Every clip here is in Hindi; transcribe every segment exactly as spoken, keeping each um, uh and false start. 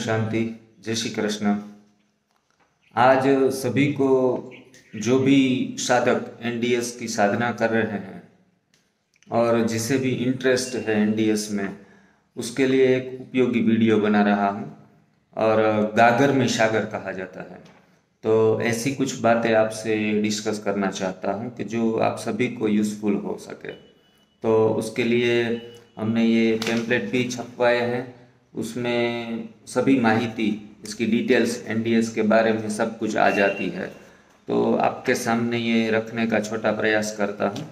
शांति। जय श्री कृष्ण। आज सभी को जो भी साधक एनडीएस की साधना कर रहे हैं और जिसे भी इंटरेस्ट है एनडीएस में, उसके लिए एक उपयोगी वीडियो बना रहा हूं। और गागर में सागर कहा जाता है, तो ऐसी कुछ बातें आपसे डिस्कस करना चाहता हूं कि जो आप सभी को यूज़फुल हो सके। तो उसके लिए हमने ये टेम्पलेट भी छपवाए हैं, उसमें सभी माहिती, इसकी डिटेल्स एनडीएस के बारे में सब कुछ आ जाती है। तो आपके सामने ये रखने का छोटा प्रयास करता हूँ।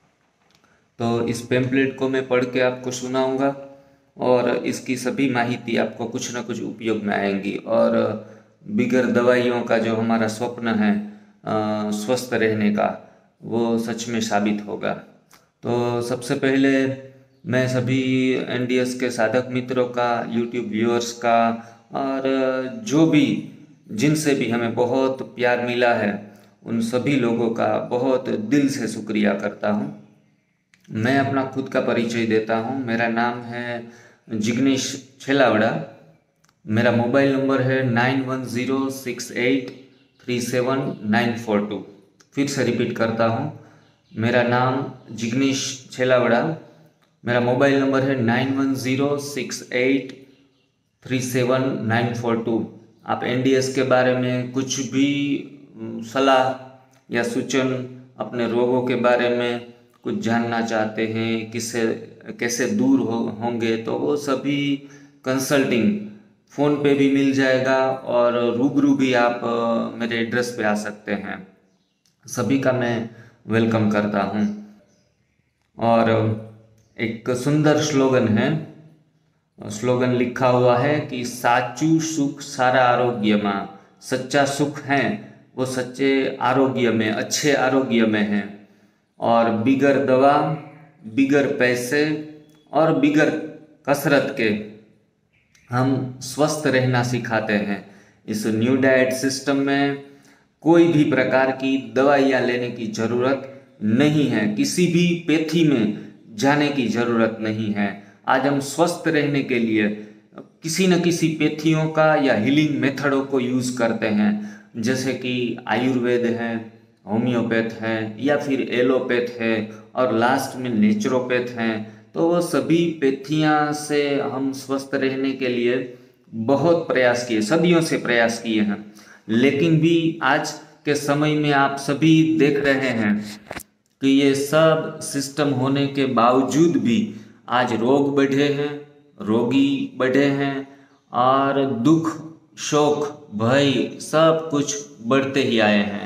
तो इस पेम्पलेट को मैं पढ़ के आपको सुनाऊंगा और इसकी सभी माहिती आपको कुछ ना कुछ उपयोग में आएंगी। और बिगर दवाइयों का जो हमारा स्वप्न है स्वस्थ रहने का, वो सच में साबित होगा। तो सबसे पहले मैं सभी एनडीएस के साधक मित्रों का, यूट्यूब व्यूअर्स का और जो भी जिनसे भी हमें बहुत प्यार मिला है, उन सभी लोगों का बहुत दिल से शुक्रिया करता हूँ। मैं अपना खुद का परिचय देता हूँ। मेरा नाम है जिग्नेश छेलावड़ा। मेरा मोबाइल नंबर है nine one zero six eight three seven nine four two. फिर से रिपीट करता हूँ, मेरा नाम जिग्नेश छेलावड़ा। मेरा मोबाइल नंबर है nine one zero six eight three seven nine four two. आप एनडीएस के बारे में कुछ भी सलाह या सूचन, अपने रोगों के बारे में कुछ जानना चाहते हैं, किससे कैसे दूर हो होंगे, तो वो सभी कंसल्टिंग फ़ोन पे भी मिल जाएगा और रूबरू भी आप मेरे एड्रेस पे आ सकते हैं। सभी का मैं वेलकम करता हूँ। और एक सुंदर स्लोगन है, स्लोगन लिखा हुआ है कि साचू सुख सारा आरोग्य में। सच्चा सुख है वो सच्चे आरोग्य में, अच्छे आरोग्य में है। और बिगर दवा, बिगर पैसे और बिगर कसरत के हम स्वस्थ रहना सिखाते हैं। इस न्यू डाइट सिस्टम में कोई भी प्रकार की दवाइयाँ लेने की ज़रूरत नहीं है, किसी भी पैथी में जाने की ज़रूरत नहीं है। आज हम स्वस्थ रहने के लिए किसी न किसी पैथियों का या हीलिंग मेथडों को यूज़ करते हैं, जैसे कि आयुर्वेद है, होम्योपैथ है या फिर एलोपैथ है और लास्ट में नेचुरोपैथ हैं। तो वो सभी पैथियाँ से हम स्वस्थ रहने के लिए बहुत प्रयास किए, सदियों से प्रयास किए हैं। लेकिन भी आज के समय में आप सभी देख रहे हैं कि ये सब सिस्टम होने के बावजूद भी आज रोग बढ़े हैं, रोगी बढ़े हैं और दुख, शोक, भय सब कुछ बढ़ते ही आए हैं।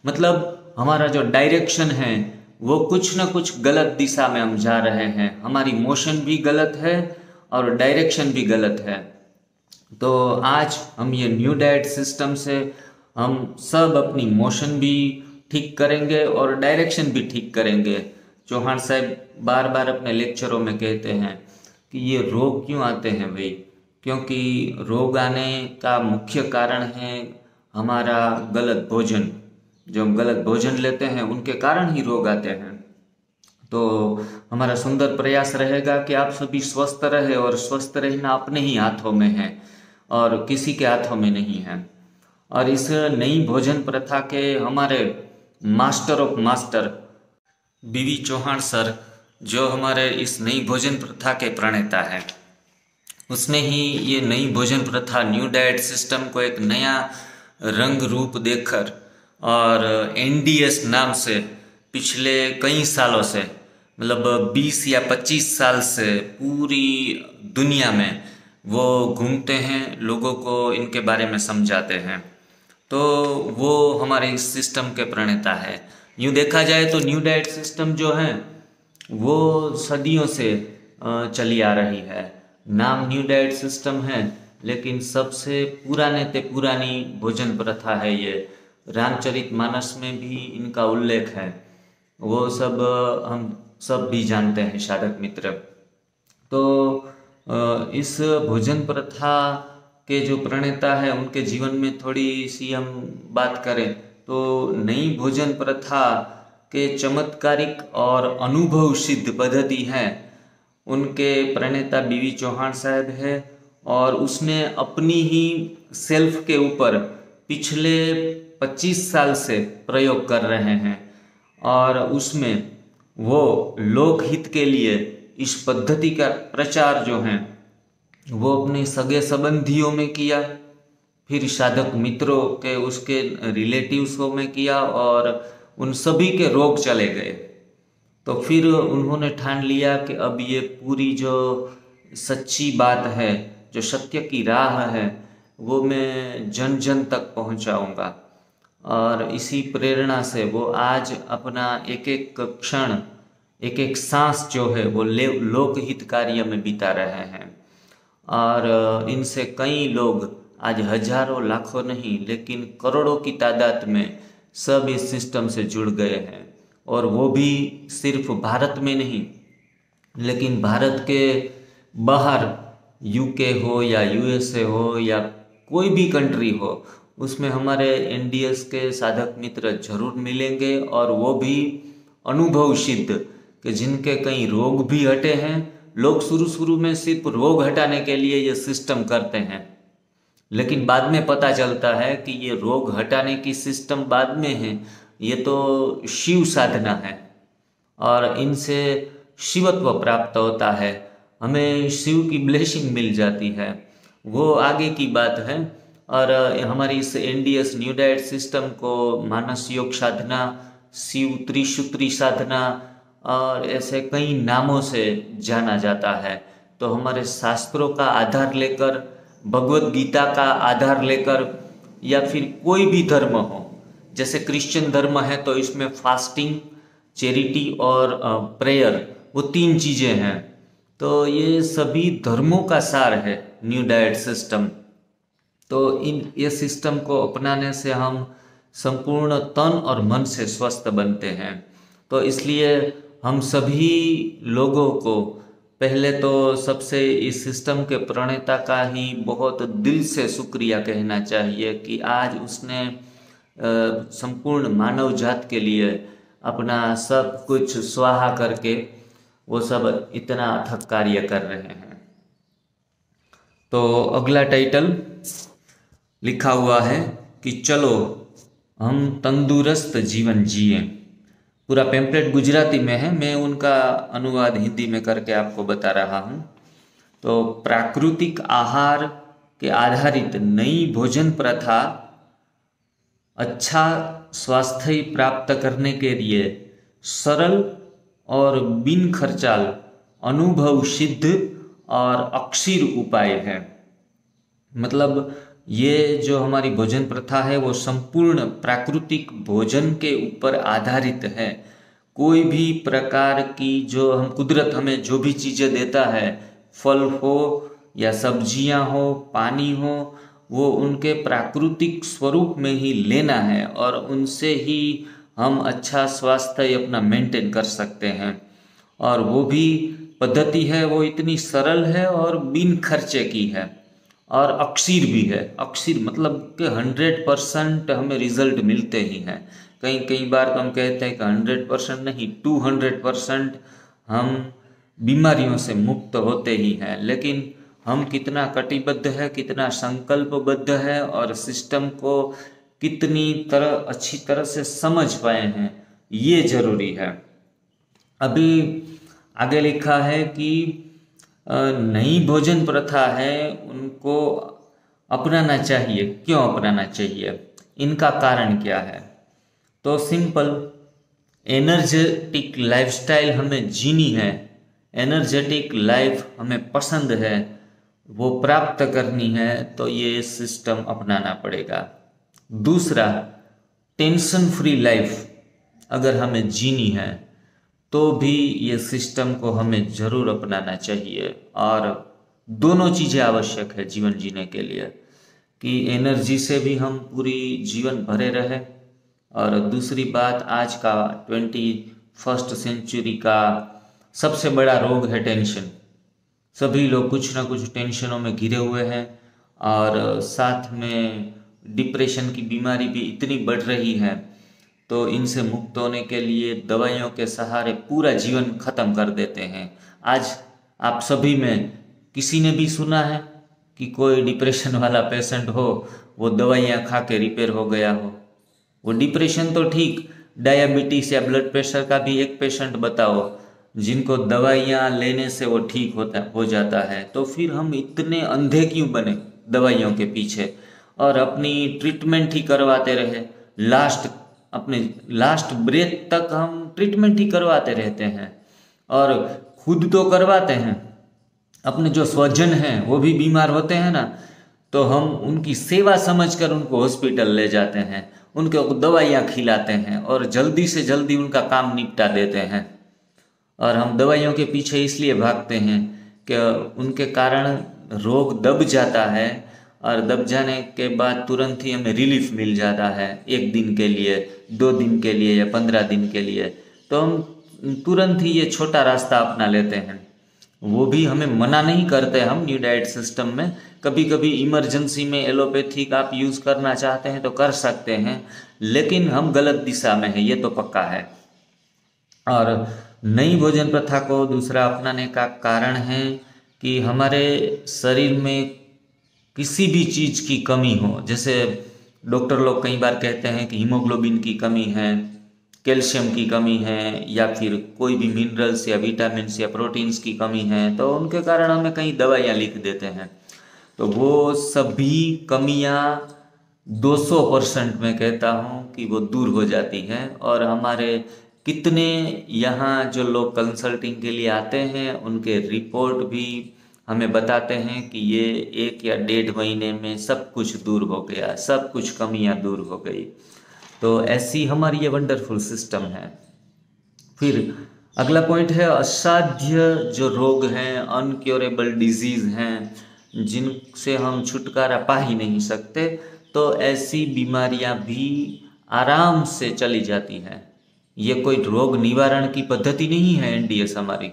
मतलब हमारा जो डायरेक्शन है वो कुछ न कुछ गलत दिशा में हम जा रहे हैं। हमारी मोशन भी गलत है और डायरेक्शन भी गलत है। तो आज हम ये न्यू डाइट सिस्टम से हम सब अपनी मोशन भी ठीक करेंगे और डायरेक्शन भी ठीक करेंगे। चौहान साहब बार बार अपने लेक्चरों में कहते हैं कि ये रोग क्यों आते हैं भाई, क्योंकि रोग आने का मुख्य कारण है हमारा गलत भोजन। जो हम गलत भोजन लेते हैं उनके कारण ही रोग आते हैं। तो हमारा सुंदर प्रयास रहेगा कि आप सभी स्वस्थ रहे, और स्वस्थ रहना अपने ही हाथों में है और किसी के हाथों में नहीं है। और इस नई भोजन प्रथा के हमारे मास्टर ऑफ मास्टर बीवी चौहान सर, जो हमारे इस नई भोजन प्रथा के प्रणेता हैं, उसने ही ये नई भोजन प्रथा, न्यू डाइट सिस्टम को एक नया रंग रूप देकर और एनडीएस नाम से पिछले कई सालों से, मतलब बीस या पच्चीस साल से पूरी दुनिया में वो घूमते हैं, लोगों को इनके बारे में समझाते हैं। तो वो हमारे इस सिस्टम के प्रणेता है। यूँ देखा जाए तो न्यू डाइट सिस्टम जो है वो सदियों से चली आ रही है। नाम न्यू डाइट सिस्टम है, लेकिन सबसे पुराने ते पुरानी भोजन प्रथा है ये। रामचरितमानस में भी इनका उल्लेख है, वो सब हम सब भी जानते हैं साधक मित्र। तो इस भोजन प्रथा के जो प्रणेता है उनके जीवन में थोड़ी सी हम बात करें तो नई भोजन प्रथा के चमत्कारिक और अनुभव सिद्ध पद्धति है, उनके प्रणेता बीवी चौहान साहब है। और उसने अपनी ही सेल्फ के ऊपर पिछले पच्चीस साल से प्रयोग कर रहे हैं और उसमें वो लोकहित के लिए इस पद्धति का प्रचार जो है वो अपने सगे संबंधियों में किया, फिर साधक मित्रों के उसके रिलेटिव्सों में किया और उन सभी के रोग चले गए। तो फिर उन्होंने ठान लिया कि अब ये पूरी जो सच्ची बात है, जो सत्य की राह है, वो मैं जन जन तक पहुंचाऊंगा। और इसी प्रेरणा से वो आज अपना एक एक क्षण, एक एक सांस जो है वो लोकहित कार्य में बिता रहे हैं। और इनसे कई लोग आज हजारों लाखों नहीं लेकिन करोड़ों की तादाद में सब इस सिस्टम से जुड़ गए हैं, और वो भी सिर्फ भारत में नहीं लेकिन भारत के बाहर यूके हो या यूएसए हो या कोई भी कंट्री हो, उसमें हमारे एनडीएस के साधक मित्र जरूर मिलेंगे और वो भी अनुभव सिद्ध कि जिनके कई रोग भी हटे हैं। लोग शुरू शुरू में सिर्फ रोग हटाने के लिए ये सिस्टम करते हैं, लेकिन बाद में पता चलता है कि ये रोग हटाने की सिस्टम बाद में है, ये तो शिव साधना है और इनसे शिवत्व प्राप्त होता है, हमें शिव की ब्लेसिंग मिल जाती है, वो आगे की बात है। और हमारी इस एनडीएस न्यू डाइट सिस्टम को मानस योग साधना, शिव त्रिसूत्री साधना और ऐसे कई नामों से जाना जाता है। तो हमारे शास्त्रों का आधार लेकर, भगवत गीता का आधार लेकर, या फिर कोई भी धर्म हो, जैसे क्रिश्चियन धर्म है तो इसमें फास्टिंग, चैरिटी और प्रेयर, वो तीन चीज़ें हैं। तो ये सभी धर्मों का सार है न्यू डाइट सिस्टम। तो इन ये सिस्टम को अपनाने से हम संपूर्ण तन और मन से स्वस्थ बनते हैं। तो इसलिए हम सभी लोगों को पहले तो सबसे इस सिस्टम के प्रणेता का ही बहुत दिल से शुक्रिया कहना चाहिए कि आज उसने संपूर्ण मानव जात के लिए अपना सब कुछ स्वाहा करके वो सब इतना अथक कार्य कर रहे हैं। तो अगला टाइटल लिखा हुआ है कि चलो हम तंदुरुस्त जीवन जिए। पूरा पैम्पलेट गुजराती में है, मैं उनका अनुवाद हिंदी में करके आपको बता रहा हूँ। तो प्राकृतिक आहार के आधारित नई भोजन प्रथा अच्छा स्वास्थ्य प्राप्त करने के लिए सरल और बिन खर्चाल, अनुभव सिद्ध और अक्षीर उपाय है। मतलब ये जो हमारी भोजन प्रथा है वो संपूर्ण प्राकृतिक भोजन के ऊपर आधारित है। कोई भी प्रकार की जो हम कुदरत हमें जो भी चीज़ें देता है, फल हो या सब्जियां हो, पानी हो, वो उनके प्राकृतिक स्वरूप में ही लेना है और उनसे ही हम अच्छा स्वास्थ्य अपना मेंटेन कर सकते हैं। और वो भी पद्धति है वो इतनी सरल है और बिन खर्चे की है और अक्षीर भी है। अक्षीर मतलब कि हंड्रेड परसेंट हमें रिजल्ट मिलते ही हैं। कई कई बार तो हम कहते हैं कि हंड्रेड परसेंट नहीं, टू हंड्रेड परसेंट हम बीमारियों से मुक्त होते ही हैं। लेकिन हम कितना कटिबद्ध है, कितना संकल्पबद्ध है और सिस्टम को कितनी तरह अच्छी तरह से समझ पाए हैं, ये जरूरी है। अभी आगे लिखा है कि नई भोजन प्रथा है उनको अपनाना चाहिए। क्यों अपनाना चाहिए, इनका कारण क्या है? तो सिंपल, एनर्जेटिक लाइफस्टाइल हमें जीनी है, एनर्जेटिक लाइफ हमें पसंद है, वो प्राप्त करनी है तो ये सिस्टम अपनाना पड़ेगा। दूसरा, टेंशन फ्री लाइफ अगर हमें जीनी है तो भी ये सिस्टम को हमें ज़रूर अपनाना चाहिए। और दोनों चीज़ें आवश्यक है जीवन जीने के लिए, कि एनर्जी से भी हम पूरी जीवन भरे रहे, और दूसरी बात, आज का ट्वेंटी फर्स्ट सेंचुरी का सबसे बड़ा रोग है टेंशन। सभी लोग कुछ ना कुछ टेंशनों में घिरे हुए हैं और साथ में डिप्रेशन की बीमारी भी इतनी बढ़ रही है। तो इनसे मुक्त होने के लिए दवाइयों के सहारे पूरा जीवन खत्म कर देते हैं। आज आप सभी में किसी ने भी सुना है कि कोई डिप्रेशन वाला पेशेंट हो, वो दवाइयाँ खा के रिपेयर हो गया हो। वो डिप्रेशन तो ठीक, डायबिटीज या ब्लड प्रेशर का भी एक पेशेंट बताओ जिनको दवाइयाँ लेने से वो ठीक होता हो जाता है। तो फिर हम इतने अंधे क्यों बने दवाइयों के पीछे, और अपनी ट्रीटमेंट ही करवाते रहे, लास्ट अपने लास्ट ब्रेथ तक हम ट्रीटमेंट ही करवाते रहते हैं, और खुद तो करवाते हैं, अपने जो स्वजन हैं वो भी बीमार होते हैं ना, तो हम उनकी सेवा समझकर उनको हॉस्पिटल ले जाते हैं, उनको दवाइयाँ खिलाते हैं और जल्दी से जल्दी उनका काम निपटा देते हैं। और हम दवाइयों के पीछे इसलिए भागते हैं कि उनके कारण रोग दब जाता है, और दब जाने के बाद तुरंत ही हमें रिलीफ मिल जाता है, एक दिन के लिए, दो दिन के लिए या पंद्रह दिन के लिए, तो हम तुरंत ही ये छोटा रास्ता अपना लेते हैं। वो भी हमें मना नहीं करते हम न्यू डाइट सिस्टम में, कभी कभी इमरजेंसी में एलोपैथिक आप यूज़ करना चाहते हैं तो कर सकते हैं, लेकिन हम गलत दिशा में हैं, ये तो पक्का है। और नई भोजन प्रथा को दूसरा अपनाने का कारण है कि हमारे शरीर में किसी भी चीज़ की कमी हो, जैसे डॉक्टर लोग कई बार कहते हैं कि हीमोग्लोबिन की कमी है, कैल्शियम की कमी है, या फिर कोई भी मिनरल्स या विटामिन्स या प्रोटीन्स की कमी है, तो उनके कारण हमें कई दवाइयाँ लिख देते हैं। तो वो सभी कमियाँ दो सौ परसेंट मैं कहता हूँ कि वो दूर हो जाती हैं। और हमारे कितने यहाँ जो लोग कंसल्टिंग के लिए आते हैं, उनके रिपोर्ट भी हमें बताते हैं कि ये एक या डेढ़ महीने में सब कुछ दूर हो गया, सब कुछ कमियां दूर हो गई। तो ऐसी हमारी ये वंडरफुल सिस्टम है। फिर अगला पॉइंट है असाध्य जो रोग हैं, अनक्योरेबल डिजीज़ हैं, जिनसे हम छुटकारा पा ही नहीं सकते, तो ऐसी बीमारियां भी आराम से चली जाती हैं। ये कोई रोग निवारण की पद्धति नहीं है एन डी एस हमारी,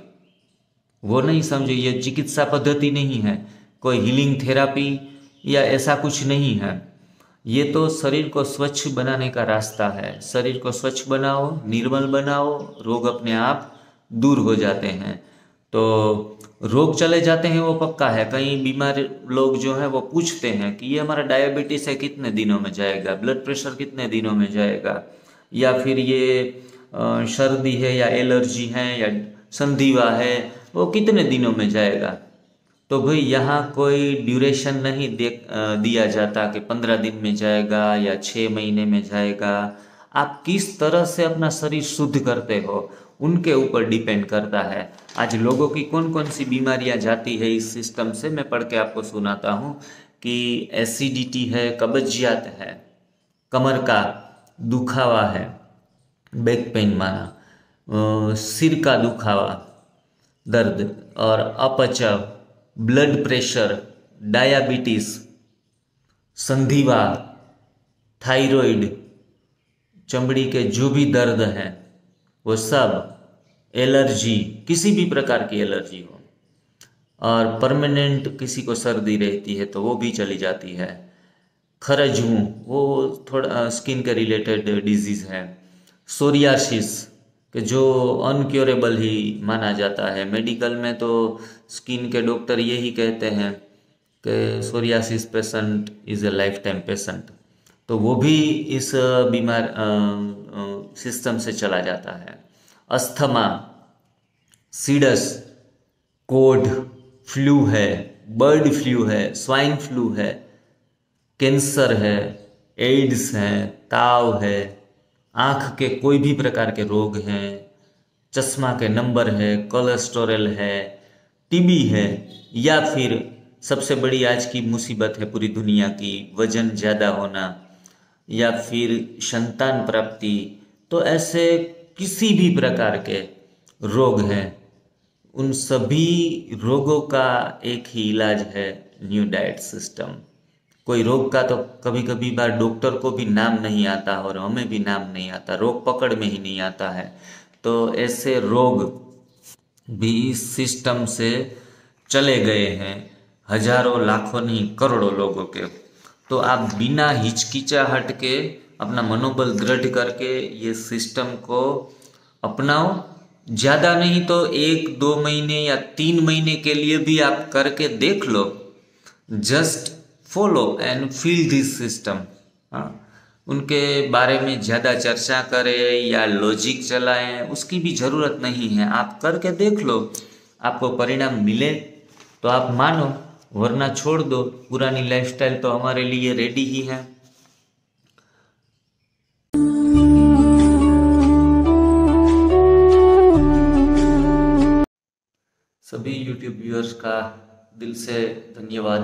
वो नहीं समझो, ये चिकित्सा पद्धति नहीं है, कोई हीलिंग थेरापी या ऐसा कुछ नहीं है। ये तो शरीर को स्वच्छ बनाने का रास्ता है। शरीर को स्वच्छ बनाओ, निर्मल बनाओ, रोग अपने आप दूर हो जाते हैं। तो रोग चले जाते हैं वो पक्का है। कई बीमार लोग जो हैं वो पूछते हैं कि ये हमारा डायबिटीज़ है कितने दिनों में जाएगा, ब्लड प्रेशर कितने दिनों में जाएगा, या फिर ये सर्दी है या एलर्जी है या संधिवा है, वो कितने दिनों में जाएगा। तो भाई यहाँ कोई ड्यूरेशन नहीं देख दिया जाता कि पंद्रह दिन में जाएगा या छः महीने में जाएगा। आप किस तरह से अपना शरीर शुद्ध करते हो उनके ऊपर डिपेंड करता है। आज लोगों की कौन कौन सी बीमारियाँ जाती है इस सिस्टम से, मैं पढ़ के आपको सुनाता हूँ कि एसिडिटी है, कब्जियत है, कमर का दुखावा है, बैक पेन माना, सिर का दुखावा, दर्द और अपच, ब्लड प्रेशर, डायबिटीज, संधिवा, थायराइड, चमड़ी के जो भी दर्द हैं वो सब, एलर्जी, किसी भी प्रकार की एलर्जी हो, और परमानेंट किसी को सर्दी रहती है तो वो भी चली जाती है। खरज मुंह, वो थोड़ा स्किन के रिलेटेड डिजीज़ है। सोरियासिस कि जो अनक्योरेबल ही माना जाता है, मेडिकल में तो स्किन के डॉक्टर यही कहते हैं कि psoriasis patient is a lifetime patient, तो वो भी इस बीमार सिस्टम से चला जाता है। अस्थमा, सीडस, कोड, फ्लू है, बर्ड फ्लू है, स्वाइन फ्लू है, कैंसर है, एड्स है, ताव है, आँख के कोई भी प्रकार के रोग हैं, चश्मा के नंबर है, कोलेस्ट्रॉल है, टीबी है, या फिर सबसे बड़ी आज की मुसीबत है पूरी दुनिया की, वजन ज़्यादा होना, या फिर संतान प्राप्ति। तो ऐसे किसी भी प्रकार के रोग हैं, उन सभी रोगों का एक ही इलाज है न्यू डाइट सिस्टम। कोई रोग का तो कभी कभी बार डॉक्टर को भी नाम नहीं आता और हमें भी नाम नहीं आता, रोग पकड़ में ही नहीं आता है। तो ऐसे रोग भी इस सिस्टम से चले गए हैं, हजारों लाखों नहीं करोड़ों लोगों के। तो आप बिना हिचकिचाहट के अपना मनोबल दृढ़ करके ये सिस्टम को अपनाओ। ज़्यादा नहीं तो एक दो महीने या तीन महीने के लिए भी आप करके देख लो। Just follow and feel this system. हाँ, उनके बारे में ज़्यादा चर्चा करें या लॉजिक चलाएं उसकी भी ज़रूरत नहीं है। आप करके देख लो, आपको परिणाम मिले तो आप मानो, वरना छोड़ दो। पुरानी लाइफस्टाइल तो हमारे लिए रेडी ही है। सभी यूट्यूब व्यूअर्स का दिल से धन्यवाद।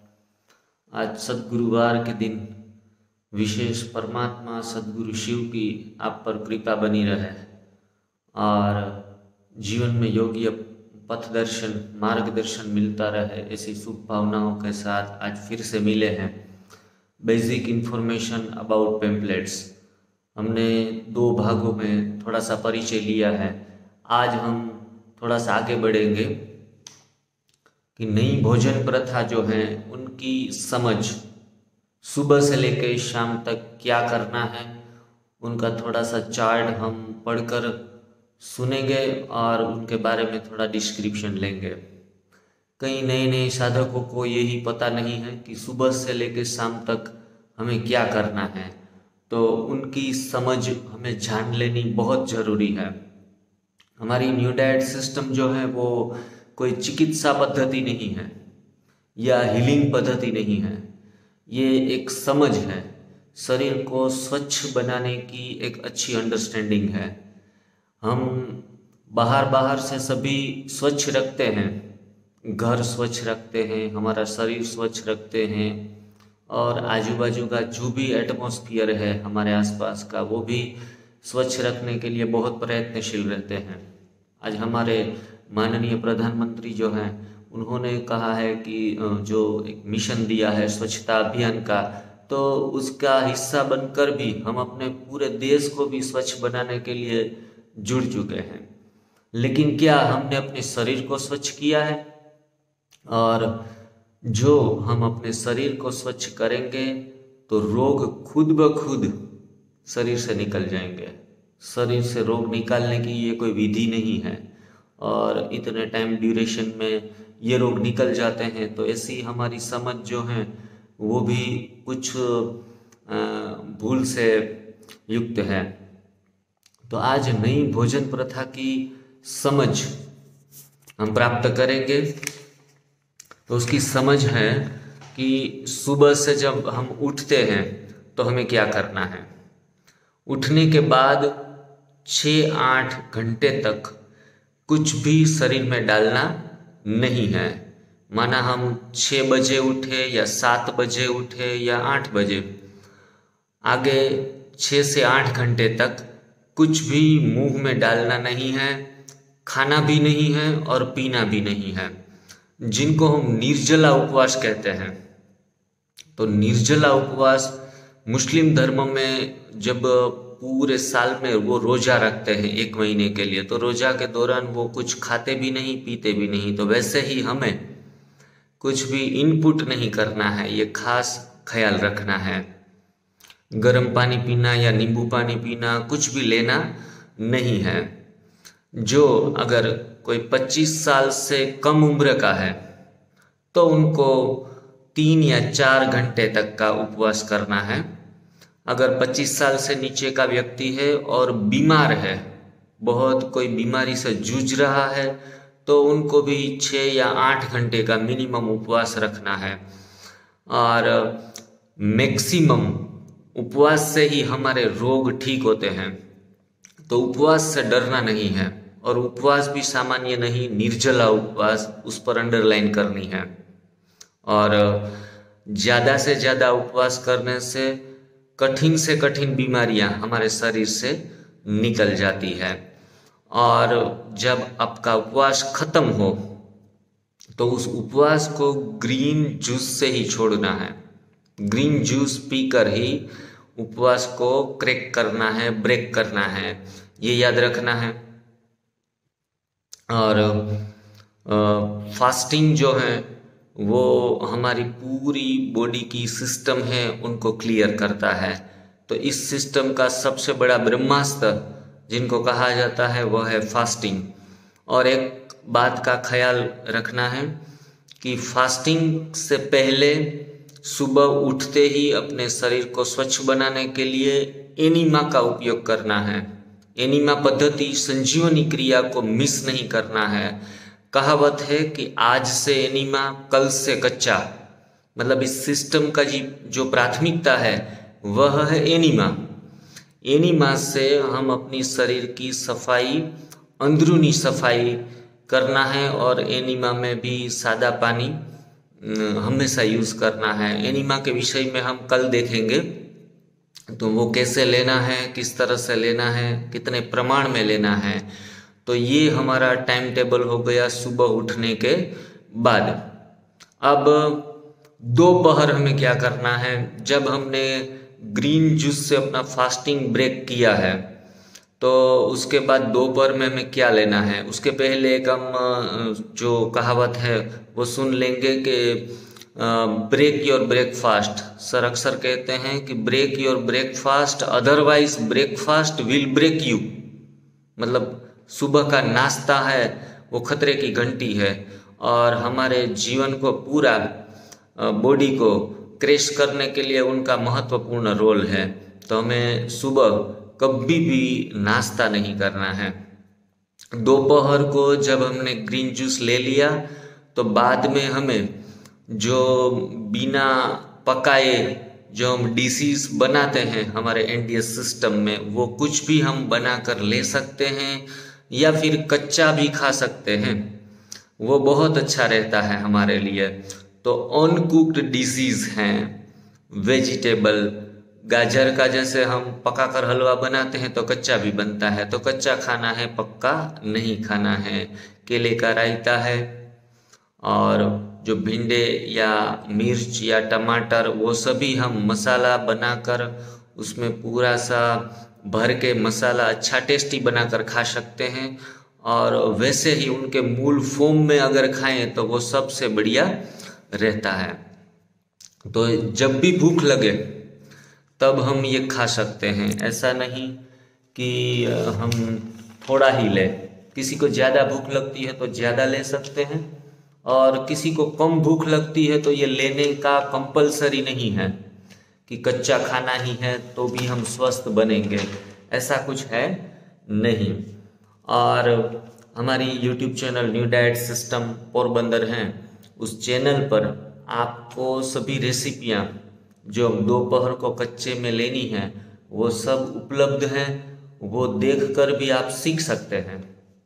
आज सद्गुरुवार के दिन विशेष परमात्मा सद्गुरु शिव की आप पर कृपा बनी रहे और जीवन में योग्य पथ दर्शन मार्गदर्शन मिलता रहे, ऐसी शुभ भावनाओं के साथ आज फिर से मिले हैं। बेसिक इन्फॉर्मेशन अबाउट पेम्पलेट्स हमने दो भागों में थोड़ा सा परिचय लिया है। आज हम थोड़ा सा आगे बढ़ेंगे कि नई भोजन प्रथा जो है उनकी समझ, सुबह से लेकर शाम तक क्या करना है, उनका थोड़ा सा चार्ट हम पढ़कर सुनेंगे और उनके बारे में थोड़ा डिस्क्रिप्शन लेंगे। कई नए नए साधकों को यही पता नहीं है कि सुबह से लेकर शाम तक हमें क्या करना है, तो उनकी समझ हमें जान लेनी बहुत ज़रूरी है। हमारी न्यू डाइट सिस्टम जो है वो कोई चिकित्सा पद्धति नहीं है या हीलिंग पद्धति नहीं है, ये एक समझ है। शरीर को स्वच्छ बनाने की एक अच्छी अंडरस्टैंडिंग है। हम बाहर बाहर से सभी स्वच्छ रखते हैं, घर स्वच्छ रखते हैं, हमारा शरीर स्वच्छ रखते हैं और आजू बाजू का जो भी एटमॉस्फियर है हमारे आसपास का वो भी स्वच्छ रखने के लिए बहुत प्रयत्नशील रहते हैं। आज हमारे माननीय प्रधानमंत्री जो हैं उन्होंने कहा है कि जो एक मिशन दिया है स्वच्छता अभियान का, तो उसका हिस्सा बनकर भी हम अपने पूरे देश को भी स्वच्छ बनाने के लिए जुड़ चुके हैं। लेकिन क्या हमने अपने शरीर को स्वच्छ किया है? और जो हम अपने शरीर को स्वच्छ करेंगे तो रोग खुद ब खुद शरीर से निकल जाएंगे। शरीर से रोग निकालने की ये कोई विधि नहीं है और इतने टाइम ड्यूरेशन में ये रोग निकल जाते हैं। तो ऐसी हमारी समझ जो है वो भी कुछ भूल से युक्त है। तो आज नई भोजन प्रथा की समझ हम प्राप्त करेंगे। तो उसकी समझ है कि सुबह से जब हम उठते हैं तो हमें क्या करना है। उठने के बाद छः आठ घंटे तक कुछ भी शरीर में डालना नहीं है। माना हम छः बजे उठे या सात बजे उठे या आठ बजे, आगे छः से आठ घंटे तक कुछ भी मुंह में डालना नहीं है, खाना भी नहीं है और पीना भी नहीं है, जिनको हम निर्जला उपवास कहते हैं। तो निर्जला उपवास मुस्लिम धर्म में जब पूरे साल में वो रोजा रखते हैं एक महीने के लिए, तो रोजा के दौरान वो कुछ खाते भी नहीं पीते भी नहीं। तो वैसे ही हमें कुछ भी इनपुट नहीं करना है, ये खास ख्याल रखना है। गर्म पानी पीना या नींबू पानी पीना कुछ भी लेना नहीं है। जो अगर कोई पच्चीस साल से कम उम्र का है तो उनको तीन या चार घंटे तक का उपवास करना है। अगर पच्चीस साल से नीचे का व्यक्ति है और बीमार है, बहुत कोई बीमारी से जूझ रहा है, तो उनको भी छः या आठ घंटे का मिनिमम उपवास रखना है। और मैक्सिमम उपवास से ही हमारे रोग ठीक होते हैं। तो उपवास से डरना नहीं है और उपवास भी सामान्य नहीं, निर्जला उपवास, उस पर अंडरलाइन करनी है। और ज़्यादा से ज़्यादा उपवास करने से कठिन से कठिन बीमारियां हमारे शरीर से निकल जाती है। और जब आपका उपवास खत्म हो तो उस उपवास को ग्रीन जूस से ही छोड़ना है। ग्रीन जूस पीकर ही उपवास को क्रैक करना है, ब्रेक करना है, ये याद रखना है। और फास्टिंग जो है वो हमारी पूरी बॉडी की सिस्टम है उनको क्लियर करता है। तो इस सिस्टम का सबसे बड़ा ब्रह्मास्त्र जिनको कहा जाता है वो है फास्टिंग। और एक बात का ख्याल रखना है कि फास्टिंग से पहले सुबह उठते ही अपने शरीर को स्वच्छ बनाने के लिए एनिमा का उपयोग करना है। एनिमा पद्धति संजीवनी क्रिया को मिस नहीं करना है। कहावत है कि आज से एनिमा कल से कच्चा, मतलब इस सिस्टम का जी जो प्राथमिकता है वह है एनिमा। एनिमा से हम अपनी शरीर की सफाई, अंदरूनी सफाई करना है और एनिमा में भी सादा पानी हमेशा यूज़ करना है। एनिमा के विषय में हम कल देखेंगे, तो वो कैसे लेना है, किस तरह से लेना है, कितने प्रमाण में लेना है। तो ये हमारा टाइम टेबल हो गया सुबह उठने के बाद। अब दोपहर हमें क्या करना है? जब हमने ग्रीन जूस से अपना फास्टिंग ब्रेक किया है तो उसके बाद दोपहर में हमें क्या लेना है? उसके पहले एक हम जो कहावत है वो सुन लेंगे कि ब्रेक योर ब्रेकफास्ट। सर अक्सर कहते हैं कि break your breakfast otherwise breakfast will break you. मतलब सुबह का नाश्ता है वो खतरे की घंटी है और हमारे जीवन को, पूरा बॉडी को क्रैश करने के लिए उनका महत्वपूर्ण रोल है। तो हमें सुबह कभी भी नाश्ता नहीं करना है। दोपहर को जब हमने ग्रीन जूस ले लिया तो बाद में हमें जो बिना पकाए जो हम डिशेस बनाते हैं हमारे एनडीएस सिस्टम में, वो कुछ भी हम बनाकर ले सकते हैं या फिर कच्चा भी खा सकते हैं। वो बहुत अच्छा रहता है हमारे लिए। तो अनकुक्ड डिशेस हैं, वेजिटेबल, गाजर का जैसे हम पकाकर हलवा बनाते हैं तो कच्चा भी बनता है, तो कच्चा खाना है, पक्का नहीं खाना है। केले का रायता है और जो भिंडे या मिर्च या टमाटर, वो सभी हम मसाला बनाकर उसमें पूरा सा भर के मसाला अच्छा टेस्टी बनाकर खा सकते हैं। और वैसे ही उनके मूल फॉर्म में अगर खाएं तो वो सबसे बढ़िया रहता है। तो जब भी भूख लगे तब हम ये खा सकते हैं। ऐसा नहीं कि हम थोड़ा ही लें। किसी को ज़्यादा भूख लगती है तो ज़्यादा ले सकते हैं और किसी को कम भूख लगती है तो ये लेने का कंपलसरी नहीं है कि कच्चा खाना ही है तो भी हम स्वस्थ बनेंगे, ऐसा कुछ है नहीं। और हमारी YouTube channel new diet system Porbandar हैं, उस चैनल पर आपको सभी रेसिपियाँ जो दोपहर को कच्चे में लेनी है वो सब उपलब्ध हैं। वो देखकर भी आप सीख सकते हैं।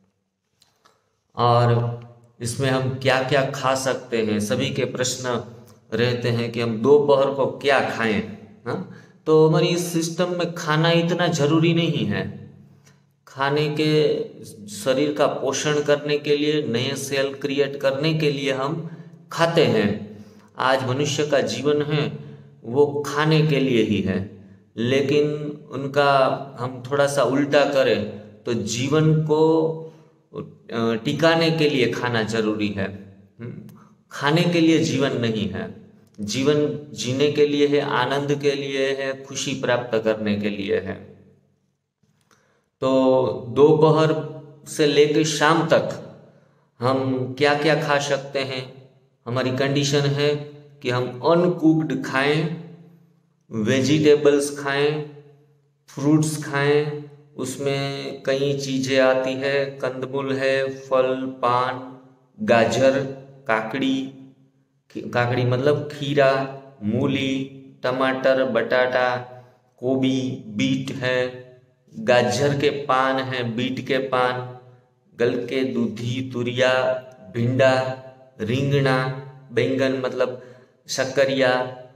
और इसमें हम क्या क्या खा सकते हैं, सभी के प्रश्न रहते हैं कि हम दोपहर को क्या खाएं। हाँ, तो हमारी इस सिस्टम में खाना इतना जरूरी नहीं है। खाने के शरीर का पोषण करने के लिए, नए सेल क्रिएट करने के लिए हम खाते हैं। आज मनुष्य का जीवन है वो खाने के लिए ही है, लेकिन उनका हम थोड़ा सा उल्टा करें तो जीवन को टिकाने के लिए खाना जरूरी है। खाने के लिए जीवन नहीं है। जीवन जीने के लिए है, आनंद के लिए है, खुशी प्राप्त करने के लिए है। तो दोपहर से लेकर शाम तक हम क्या क्या खा सकते हैं? हमारी कंडीशन है कि हम अनकुक्ड खाएं, वेजिटेबल्स खाएं, फ्रूट्स खाएं। उसमें कई चीज़ें आती है, कंदमूल है, फल, पान, गाजर, काकड़ी, काकड़ी मतलब खीरा, मूली, टमाटर, बटाटा, गोभी, बीट है, गाजर के पान है, बीट के पान, गलके, दूधी, तुरिया, भिंडा, रिंगना, बैंगन मतलब शक्करिया,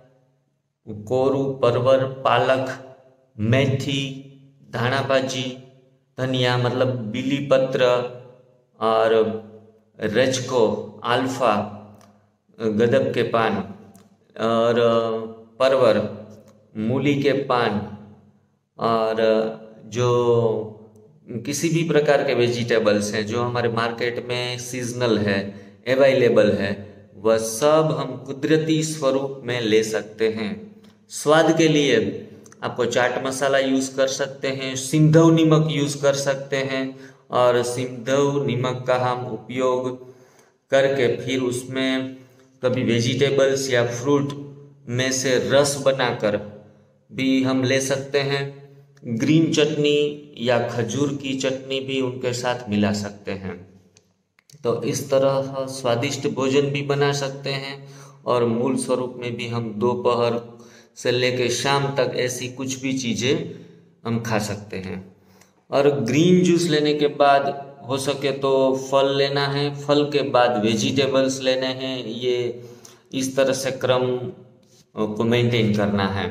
कोरू, परवर, पालक, मेथी, धाना भाजी, धनिया मतलब बिली पत्र और रजको, अल्फा, गदब के पान और परवर, मूली के पान और जो किसी भी प्रकार के वेजिटेबल्स हैं जो हमारे मार्केट में सीजनल है, अवेलेबल है, वह सब हम कुदरती स्वरूप में ले सकते हैं। स्वाद के लिए आपको चाट मसाला यूज़ कर सकते हैं, सिंधव नमक यूज़ कर सकते हैं और सिंधव नमक का हम उपयोग करके फिर उसमें कभी वेजिटेबल्स या फ्रूट में से रस बनाकर भी हम ले सकते हैं। ग्रीन चटनी या खजूर की चटनी भी उनके साथ मिला सकते हैं। तो इस तरह स्वादिष्ट भोजन भी बना सकते हैं और मूल स्वरूप में भी हम दोपहर से लेकर शाम तक ऐसी कुछ भी चीज़ें हम खा सकते हैं। और ग्रीन जूस लेने के बाद हो सके तो फल लेना है, फल के बाद वेजिटेबल्स लेने हैं। ये इस तरह से क्रम को मेंटेन करना है।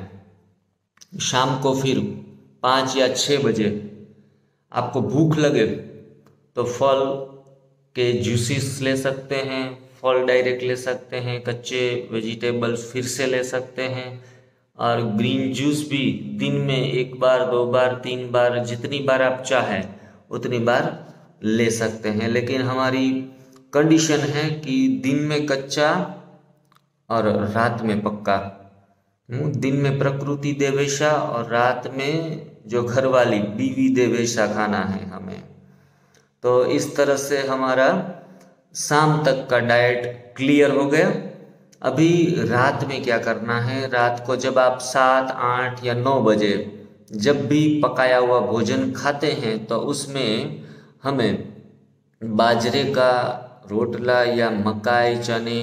शाम को फिर पाँच या छः बजे आपको भूख लगे तो फल के जूसेस ले सकते हैं, फल डायरेक्ट ले सकते हैं, कच्चे वेजिटेबल्स फिर से ले सकते हैं। और ग्रीन जूस भी दिन में एक बार, दो बार, तीन बार, जितनी बार आप चाहें उतनी बार ले सकते हैं। लेकिन हमारी कंडीशन है कि दिन में कच्चा और रात में पक्का। दिन में प्रकृति दे वैसा और रात में जो घरवाली बीवी दे वैसा खाना है हमें। तो इस तरह से हमारा शाम तक का डाइट क्लियर हो गया। अभी रात में क्या करना है, रात को जब आप सात, आठ या नौ बजे जब भी पकाया हुआ भोजन खाते हैं तो उसमें हमें बाजरे का रोटला या मकाई, चने,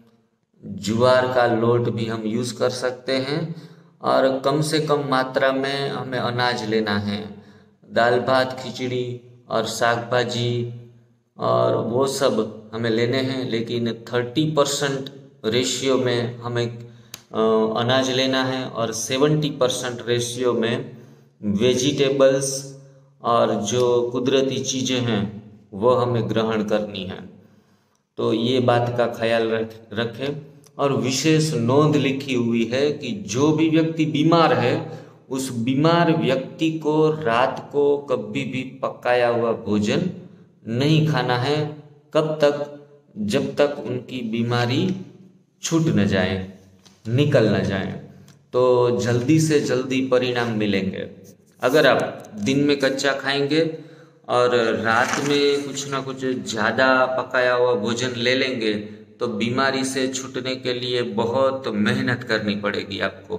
ज्वार का लोट भी हम यूज़ कर सकते हैं। और कम से कम मात्रा में हमें अनाज लेना है। दाल भात, खिचड़ी और साग भाजी और वो सब हमें लेने हैं, लेकिन थर्टी परसेंट रेशियो में हमें अनाज लेना है और सेवेंटी परसेंट रेशियो में वेजिटेबल्स और जो कुदरती चीज़ें हैं वो हमें ग्रहण करनी है। तो ये बात का ख्याल रख रखें। और विशेष नोंद लिखी हुई है कि जो भी व्यक्ति बीमार है उस बीमार व्यक्ति को रात को कभी भी पकाया हुआ भोजन नहीं खाना है। कब तक? जब तक उनकी बीमारी छूट न जाए, निकल न जाए। तो जल्दी से जल्दी परिणाम मिलेंगे। अगर आप दिन में कच्चा खाएंगे और रात में कुछ ना कुछ ज़्यादा पकाया हुआ भोजन ले लेंगे तो बीमारी से छूटने के लिए बहुत मेहनत करनी पड़ेगी। आपको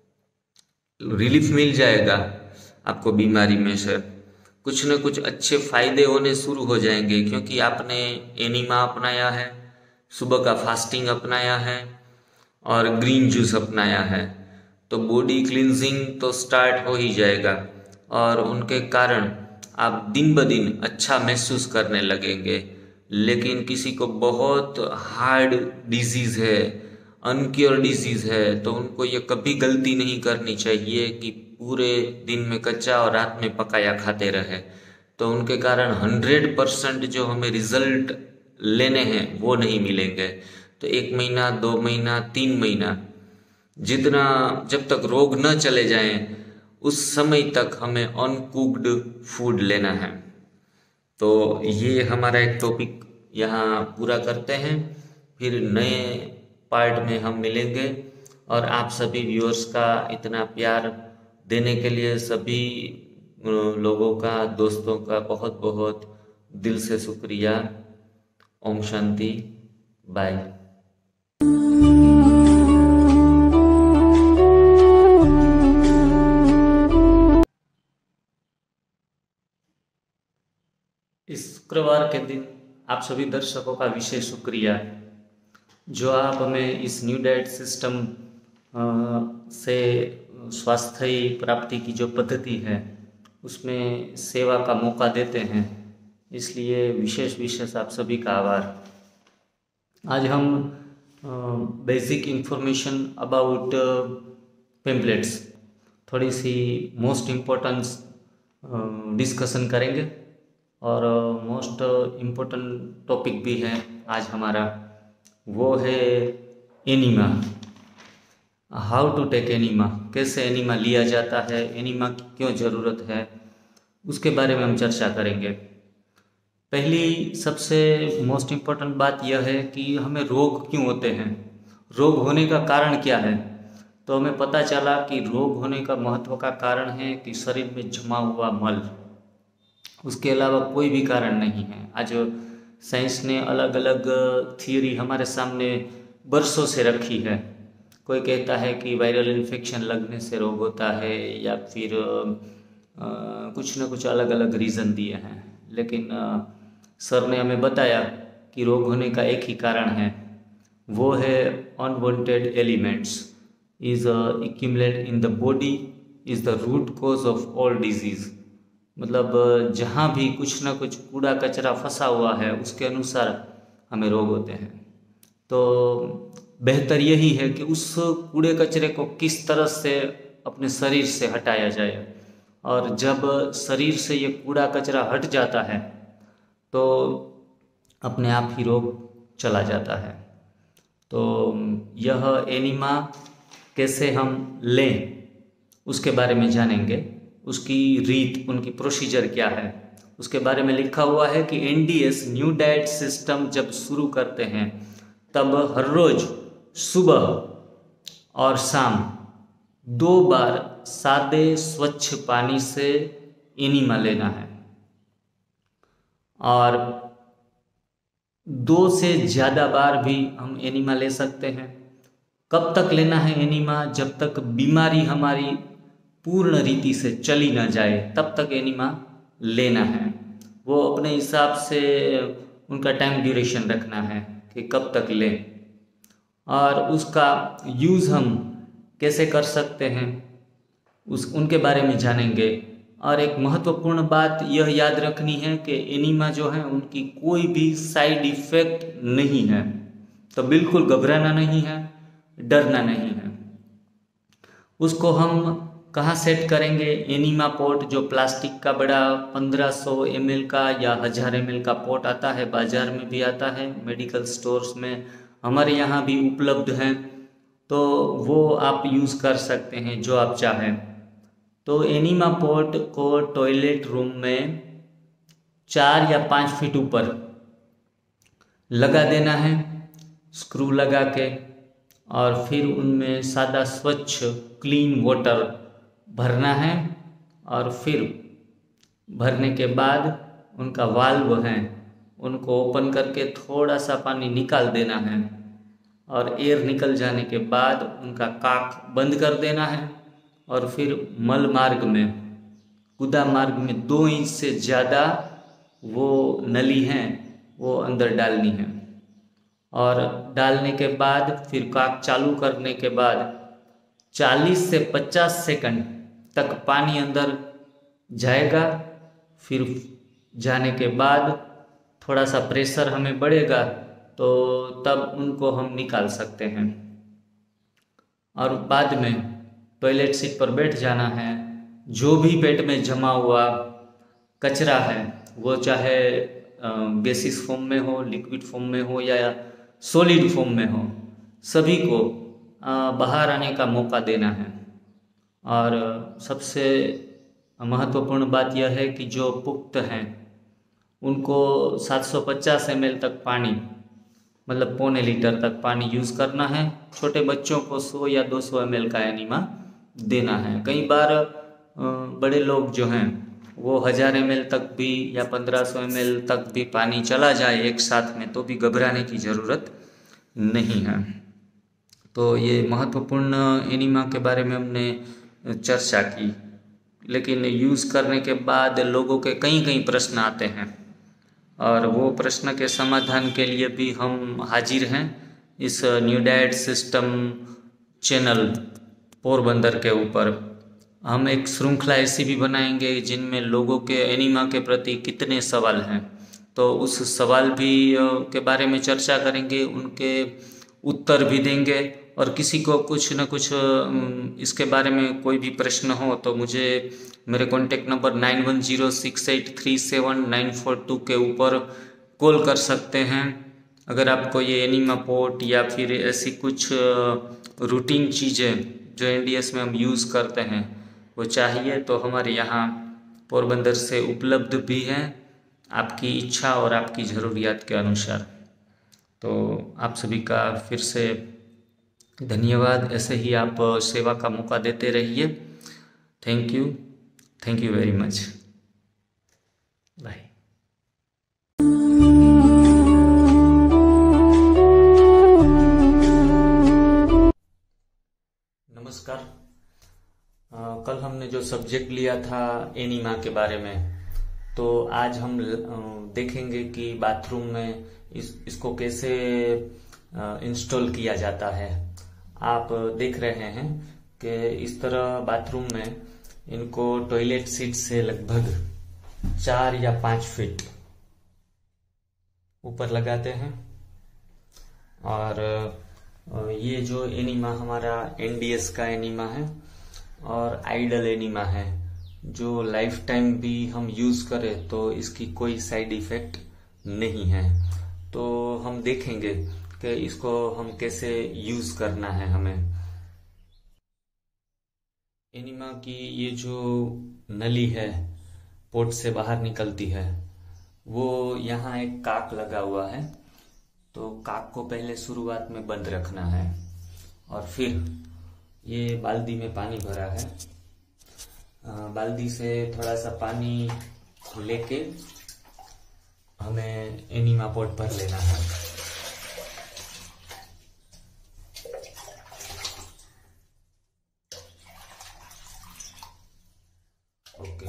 रिलीफ मिल जाएगा, आपको बीमारी में से कुछ न कुछ अच्छे फायदे होने शुरू हो जाएंगे, क्योंकि आपने एनीमा अपनाया है, सुबह का फास्टिंग अपनाया है और ग्रीन जूस अपनाया है। तो बॉडी क्लींजिंग तो स्टार्ट हो ही जाएगा और उनके कारण आप दिन ब दिन अच्छा महसूस करने लगेंगे। लेकिन किसी को बहुत हार्ड डिजीज़ है, अनक्योर डिजीज़ है, तो उनको ये कभी गलती नहीं करनी चाहिए कि पूरे दिन में कच्चा और रात में पकाया खाते रहे। तो उनके कारण हंड्रेड परसेंट जो हमें रिजल्ट लेने हैं वो नहीं मिलेंगे। तो एक महीना, दो महीना, तीन महीना, जितना जब तक रोग न चले जाएं उस समय तक हमें अनकुक्ड फूड लेना है। तो ये हमारा एक टॉपिक यहाँ पूरा करते हैं, फिर नए पार्ट में हम मिलेंगे। और आप सभी व्यूअर्स का इतना प्यार देने के लिए सभी लोगों का, दोस्तों का बहुत बहुत दिल से शुक्रिया। ओम शांति, बाय। इस शुक्रवार के दिन आप सभी दर्शकों का विशेष शुक्रिया, जो आप हमें इस न्यू डाइट सिस्टम से स्वास्थ्य प्राप्ति की जो पद्धति है उसमें सेवा का मौका देते हैं। इसलिए विशेष विशेष आप सभी का आभार। आज हम बेसिक इंफॉर्मेशन अबाउट पेम्पलेट्स, थोड़ी सी मोस्ट इम्पोर्टेंस डिस्कशन करेंगे और मोस्ट इम्पोर्टेंट टॉपिक भी है आज हमारा, वो है enema. How to take enema, कैसे एनीमा लिया जाता है, एनीमा की क्यों ज़रूरत है, उसके बारे में हम चर्चा करेंगे। पहली सबसे मोस्ट इम्पोर्टेंट बात यह है कि हमें रोग क्यों होते हैं, रोग होने का कारण क्या है। तो हमें पता चला कि रोग होने का महत्व का कारण है कि शरीर में जमा हुआ मल, उसके अलावा कोई भी कारण नहीं है। आज साइंस ने अलग अलग थियरी हमारे सामने बरसों से रखी है। कोई कहता है कि वायरल इन्फेक्शन लगने से रोग होता है, या फिर आ, कुछ न कुछ अलग अलग रीज़न दिए हैं, लेकिन आ, सर ने हमें बताया कि रोग होने का एक ही कारण है, वो है unwanted elements is accumulate in the body is the root cause of all disease. मतलब जहाँ भी कुछ ना कुछ कूड़ा कचरा फंसा हुआ है उसके अनुसार हमें रोग होते हैं। तो बेहतर यही है कि उस कूड़े कचरे को किस तरह से अपने शरीर से हटाया जाए, और जब शरीर से ये कूड़ा कचरा हट जाता है तो अपने आप ही रोग चला जाता है। तो यह एनीमा कैसे हम लें उसके बारे में जानेंगे, उसकी रीत, उनकी प्रोसीजर क्या है उसके बारे में लिखा हुआ है कि N D S new diet system जब शुरू करते हैं तब हर रोज सुबह और शाम दो बार सादे स्वच्छ पानी से एनीमा लेना है, और दो से ज़्यादा बार भी हम एनीमा ले सकते हैं। कब तक लेना है एनीमा? जब तक बीमारी हमारी पूर्ण रीति से चली ना जाए तब तक एनीमा लेना है। वो अपने हिसाब से उनका टाइम ड्यूरेशन रखना है कि कब तक लें, और उसका यूज़ हम कैसे कर सकते हैं उस उनके बारे में जानेंगे। और एक महत्वपूर्ण बात यह याद रखनी है कि एनीमा जो है उनकी कोई भी साइड इफ़ेक्ट नहीं है, तो बिल्कुल घबराना नहीं है, डरना नहीं है। उसको हम कहाँ सेट करेंगे? एनीमा पोट जो प्लास्टिक का बड़ा पंद्रह सौ एम एल का या हज़ार एम एल का पोट आता है, बाज़ार में भी आता है, मेडिकल स्टोर्स में हमारे यहाँ भी उपलब्ध हैं, तो वो आप यूज़ कर सकते हैं जो आप चाहें। तो एनीमा पोट को टॉयलेट रूम में चार या पाँच फीट ऊपर लगा देना है स्क्रू लगा के, और फिर उनमें सादा स्वच्छ क्लीन वाटर भरना है, और फिर भरने के बाद उनका वाल्व है उनको ओपन करके थोड़ा सा पानी निकाल देना है, और एयर निकल जाने के बाद उनका काक बंद कर देना है, और फिर मल मार्ग में, गुदा मार्ग में दो इंच से ज़्यादा वो नली हैं वो अंदर डालनी है, और डालने के बाद फिर काक चालू करने के बाद चालीस से पचास सेकंड तक पानी अंदर जाएगा। फिर जाने के बाद थोड़ा सा प्रेशर हमें बढ़ेगा तो तब उनको हम निकाल सकते हैं, और बाद में टॉयलेट सीट पर बैठ जाना है। जो भी पेट में जमा हुआ कचरा है वो चाहे गैसियस फॉर्म में हो, लिक्विड फॉर्म में हो या सॉलिड फॉर्म में हो, सभी को बाहर आने का मौका देना है। और सबसे महत्वपूर्ण बात यह है कि जो पुख्त हैं उनको सात सौ पचास एम एल तक पानी, मतलब पौने लीटर तक पानी यूज़ करना है। छोटे बच्चों को सौ या दो सौ एम एल का एनीमा देना है। कई बार बड़े लोग जो हैं वो हज़ार एम एल तक भी या पंद्रह सौ एम एल तक भी पानी चला जाए एक साथ में तो भी घबराने की ज़रूरत नहीं है। तो ये महत्वपूर्ण एनीमा के बारे में हमने चर्चा की, लेकिन यूज़ करने के बाद लोगों के कई कई प्रश्न आते हैं, और वो प्रश्न के समाधान के लिए भी हम हाजिर हैं इस new diet system channel Porbandar के ऊपर। हम एक श्रृंखला ऐसी भी बनाएंगे जिनमें लोगों के एनीमा के प्रति कितने सवाल हैं, तो उस सवाल भी के बारे में चर्चा करेंगे, उनके उत्तर भी देंगे। और किसी को कुछ न कुछ इसके बारे में कोई भी प्रश्न हो तो मुझे मेरे contact number nine one zero six eight three seven nine four two के ऊपर कॉल कर सकते हैं। अगर आपको ये एनीमा पोट या फिर ऐसी कुछ रूटीन चीज़ें जो एन डी एस में हम यूज़ करते हैं वो चाहिए तो हमारे यहाँ पोरबंदर से उपलब्ध भी हैं, आपकी इच्छा और आपकी ज़रूरियात के अनुसार। तो आप सभी का फिर से धन्यवाद। ऐसे ही आप सेवा का मौका देते रहिए। Thank you, thank you very much. Bye. Subject लिया था एनिमा के बारे में, तो आज हम देखेंगे कि बाथरूम में इस इसको कैसे इंस्टॉल किया जाता है। आप देख रहे हैं कि इस तरह बाथरूम में इनको टॉयलेट सीट से लगभग चार या पाँच फीट ऊपर लगाते हैं। और ये जो एनिमा हमारा एनडीएस का एनिमा है और आइडल एनिमा है, जो लाइफ टाइम भी हम यूज करें तो इसकी कोई साइड इफेक्ट नहीं है। तो हम देखेंगे कि इसको हम कैसे यूज करना है हमें। एनिमा की ये जो नली है पोर्ट से बाहर निकलती है, वो यहाँ एक काक लगा हुआ है, तो काक को पहले शुरुआत में बंद रखना है। और फिर ये बाल्टी में पानी भरा है, बाल्टी से थोड़ा सा पानी लेके हमें एनिमा पोर्ट भर लेना है। ओके,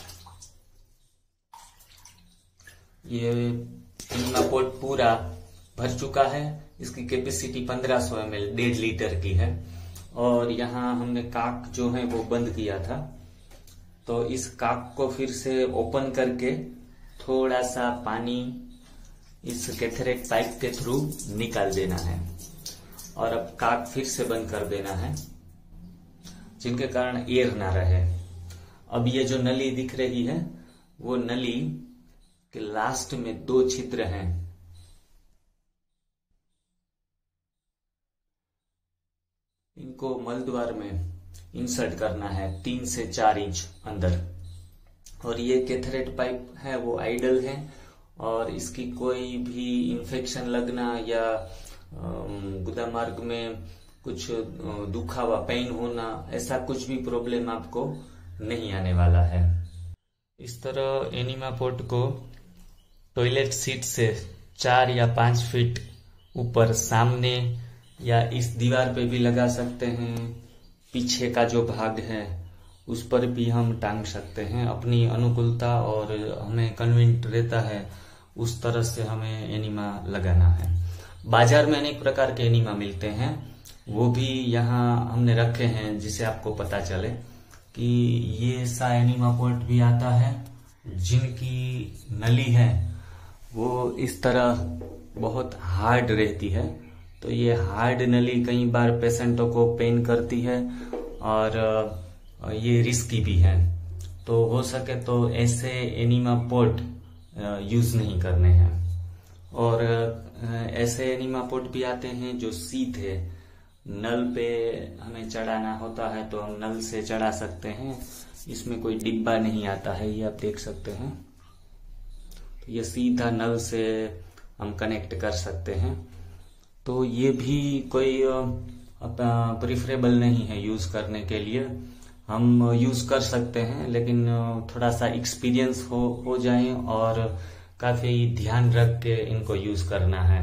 ये एनिमा पोर्ट पूरा भर चुका है। इसकी कैपेसिटी पंद्रह सौ एम एल डेढ़ लीटर की है। और यहाँ हमने काक जो है वो बंद किया था, तो इस काक को फिर से ओपन करके थोड़ा सा पानी इस कैथरेट पाइप के थ्रू निकाल देना है। और अब काक फिर से बंद कर देना है, जिनके कारण एयर ना रहे। अब ये जो नली दिख रही है, वो नली के लास्ट में दो छिद्र हैं। इनको मलद्वार में इंसर्ट करना है तीन से चार इंच अंदर। और ये कैथरेट पाइप है वो आइडल है, और इसकी कोई भी इंफेक्शन लगना या गुदामार्ग में कुछ दुखा हुआ पेन होना, ऐसा कुछ भी प्रॉब्लम आपको नहीं आने वाला है। इस तरह एनिमा पोर्ट को टॉयलेट सीट से चार या पाँच फीट ऊपर सामने या इस दीवार पे भी लगा सकते हैं। पीछे का जो भाग है उस पर भी हम टांग सकते हैं, अपनी अनुकूलता और हमें कन्वीनियंट रहता है उस तरह से हमें एनिमा लगाना है। बाजार में अनेक प्रकार के एनिमा मिलते हैं, वो भी यहाँ हमने रखे हैं जिसे आपको पता चले कि ये सा एनिमा पोर्ट भी आता है, जिनकी नली है वो इस तरह बहुत हार्ड रहती है। तो ये हार्ड नली कई बार पेशेंटों को पेन करती है और ये रिस्की भी है। तो हो सके तो ऐसे एनिमा पोर्ट यूज नहीं करने हैं। और ऐसे एनिमा पोर्ट भी आते हैं जो सीधे नल पे हमें चढ़ाना होता है, तो हम नल से चढ़ा सकते हैं। इसमें कोई डिब्बा नहीं आता है, ये आप देख सकते हैं। तो ये सीधा नल से हम कनेक्ट कर सकते हैं। तो ये भी कोई प्रिफरेबल नहीं है यूज करने के लिए। हम यूज कर सकते हैं, लेकिन थोड़ा सा एक्सपीरियंस हो हो जाए और काफी ध्यान रख के इनको यूज करना है।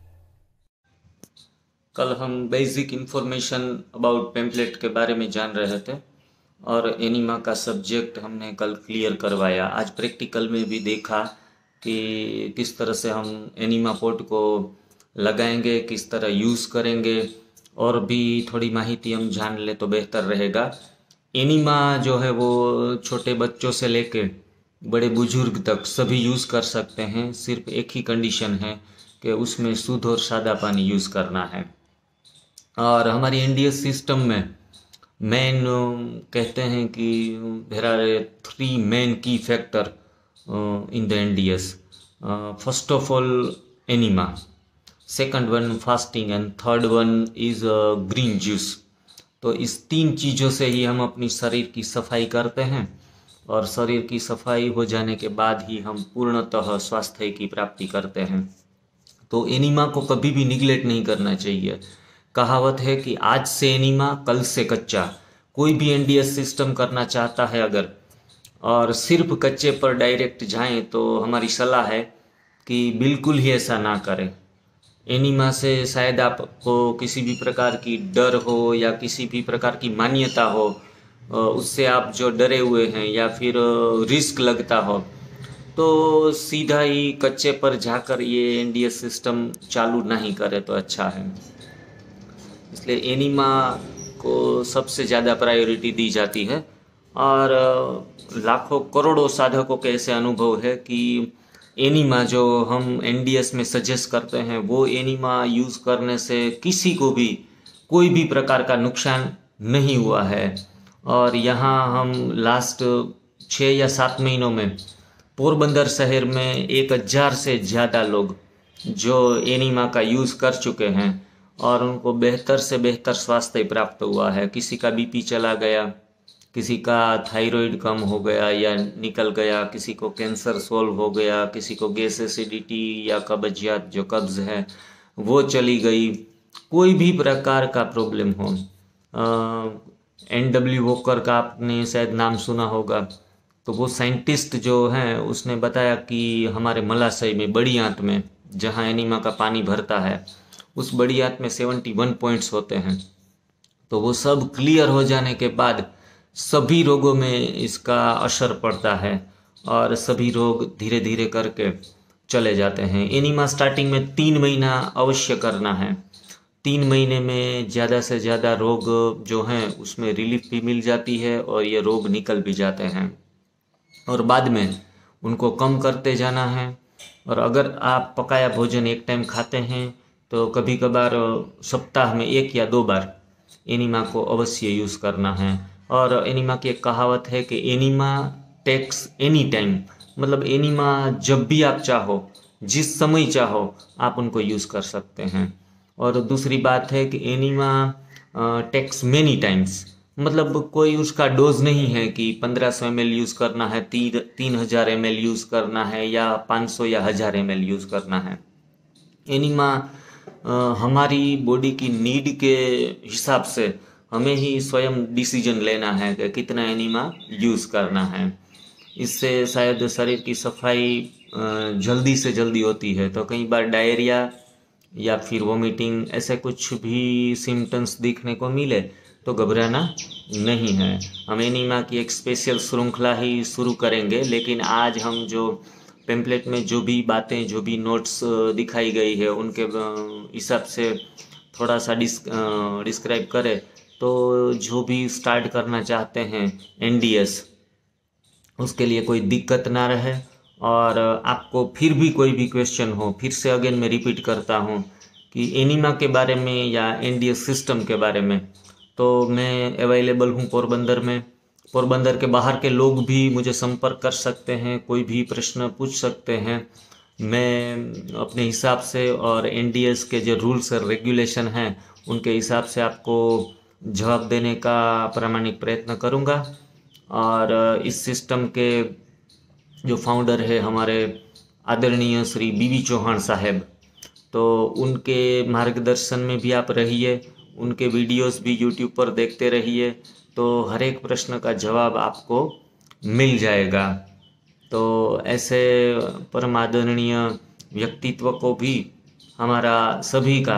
कल हम बेसिक इंफॉर्मेशन अबाउट पेम्पलेट के बारे में जान रहे थे और एनिमा का सब्जेक्ट हमने कल क्लियर करवाया। आज प्रैक्टिकल में भी देखा कि किस तरह से हम एनिमा पोर्ट को लगाएंगे, किस तरह यूज करेंगे, और भी थोड़ी माहिती हम जान ले तो बेहतर रहेगा। एनिमा जो है वो छोटे बच्चों से लेके बड़े बुजुर्ग तक सभी यूज कर सकते हैं। सिर्फ एक ही कंडीशन है कि उसमें शुद्ध और सादा पानी यूज करना है। और हमारी एनडीएस सिस्टम में मेन कहते हैं कि there are three main key factor in the NDS. First of all enema, second one fasting, and third one is green juice. तो इस तीन चीज़ों से ही हम अपनी शरीर की सफाई करते हैं, और शरीर की सफाई हो जाने के बाद ही हम पूर्णतः स्वास्थ्य की प्राप्ति करते हैं। तो एनिमा को कभी भी निगलेक्ट नहीं करना चाहिए। कहावत है कि आज से एनिमा कल से कच्चा। कोई भी एनडीएस सिस्टम करना चाहता है अगर, और सिर्फ कच्चे पर डायरेक्ट जाएं, तो हमारी सलाह है कि बिल्कुल ही ऐसा ना करें। एनिमा से शायद आपको किसी भी प्रकार की डर हो या किसी भी प्रकार की मान्यता हो, उससे आप जो डरे हुए हैं या फिर रिस्क लगता हो, तो सीधा ही कच्चे पर जाकर ये एनडीएस सिस्टम चालू नहीं करे तो अच्छा है। इसलिए एनिमा को सबसे ज़्यादा प्रायोरिटी दी जाती है। और लाखों करोड़ों साधकों के ऐसे अनुभव है कि एनिमा जो हम एनडीएस में सजेस्ट करते हैं वो एनिमा यूज़ करने से किसी को भी कोई भी प्रकार का नुकसान नहीं हुआ है। और यहाँ हम लास्ट छः या सात महीनों में पोरबंदर शहर में एक हज़ार से ज़्यादा लोग जो एनिमा का यूज़ कर चुके हैं और उनको बेहतर से बेहतर स्वास्थ्य प्राप्त हुआ है। किसी का बीपी चला गया, किसी का थायराइड कम हो गया या निकल गया, किसी को कैंसर सोल्व हो गया, किसी को गैस एसिडिटी या कब्जियत जो कब्ज़ है वो चली गई। कोई भी प्रकार का प्रॉब्लम हो, एन डब्ल्यू वॉकर का आपने शायद नाम सुना होगा, तो वो साइंटिस्ट जो हैं उसने बताया कि हमारे मलाशय में बड़ी आंत में जहाँ एनिमा का पानी भरता है उस बड़ी आंत में इकहत्तर पॉइंट्स होते हैं। तो वो सब क्लियर हो जाने के बाद सभी रोगों में इसका असर पड़ता है और सभी रोग धीरे धीरे करके चले जाते हैं। एनिमा स्टार्टिंग में तीन महीना अवश्य करना है। तीन महीने में ज़्यादा से ज़्यादा रोग जो हैं उसमें रिलीफ भी मिल जाती है और ये रोग निकल भी जाते हैं और बाद में उनको कम करते जाना है। और अगर आप पकाया भोजन एक टाइम खाते हैं तो कभी कभार सप्ताह में एक या दो बार एनिमा को अवश्य यूज़ करना है। और एनिमा की एक कहावत है कि एनिमा टेक्स एनी टाइम, मतलब एनिमा जब भी आप चाहो, जिस समय चाहो आप उनको यूज़ कर सकते हैं। और दूसरी बात है कि एनिमा टेक्स मेनी टाइम्स, मतलब कोई उसका डोज नहीं है कि पंद्रह सौ एम एल यूज़ करना है, तीन तीन हज़ार एम एल यूज़ करना है या पाँच सौ या हज़ार एम एल यूज़ करना है। एनिमा हमारी बॉडी की नीड के हिसाब से हमें ही स्वयं डिसीजन लेना है कि कितना एनिमा यूज़ करना है। इससे शायद शरीर की सफाई जल्दी से जल्दी होती है। तो कई बार डायरिया या फिर वोमिटिंग ऐसे कुछ भी सिम्टम्स दिखने को मिले तो घबराना नहीं है। हम एनिमा की एक स्पेशल श्रृंखला ही शुरू करेंगे, लेकिन आज हम जो पेम्पलेट में जो भी बातें, जो भी नोट्स दिखाई गई है उनके हिसाब से थोड़ा सा डिस डिस्क्राइब करें तो जो भी स्टार्ट करना चाहते हैं एनडीएस उसके लिए कोई दिक्कत ना रहे। और आपको फिर भी कोई भी क्वेश्चन हो, फिर से अगेन मैं रिपीट करता हूँ कि एनिमा के बारे में या एनडीएस सिस्टम के बारे में, तो मैं अवेलेबल हूँ पोरबंदर में। पोरबंदर के बाहर के लोग भी मुझे संपर्क कर सकते हैं, कोई भी प्रश्न पूछ सकते हैं। मैं अपने हिसाब से और एनडीएस के जो रूल्स और रेगुलेशन हैं उनके हिसाब से आपको जवाब देने का प्रामाणिक प्रयत्न करूँगा। और इस सिस्टम के जो फाउंडर है हमारे आदरणीय श्री बीवी चौहान साहब, तो उनके मार्गदर्शन में भी आप रहिए, उनके वीडियोस भी यूट्यूब पर देखते रहिए, तो हर एक प्रश्न का जवाब आपको मिल जाएगा। तो ऐसे परम आदरणीय व्यक्तित्व को भी हमारा सभी का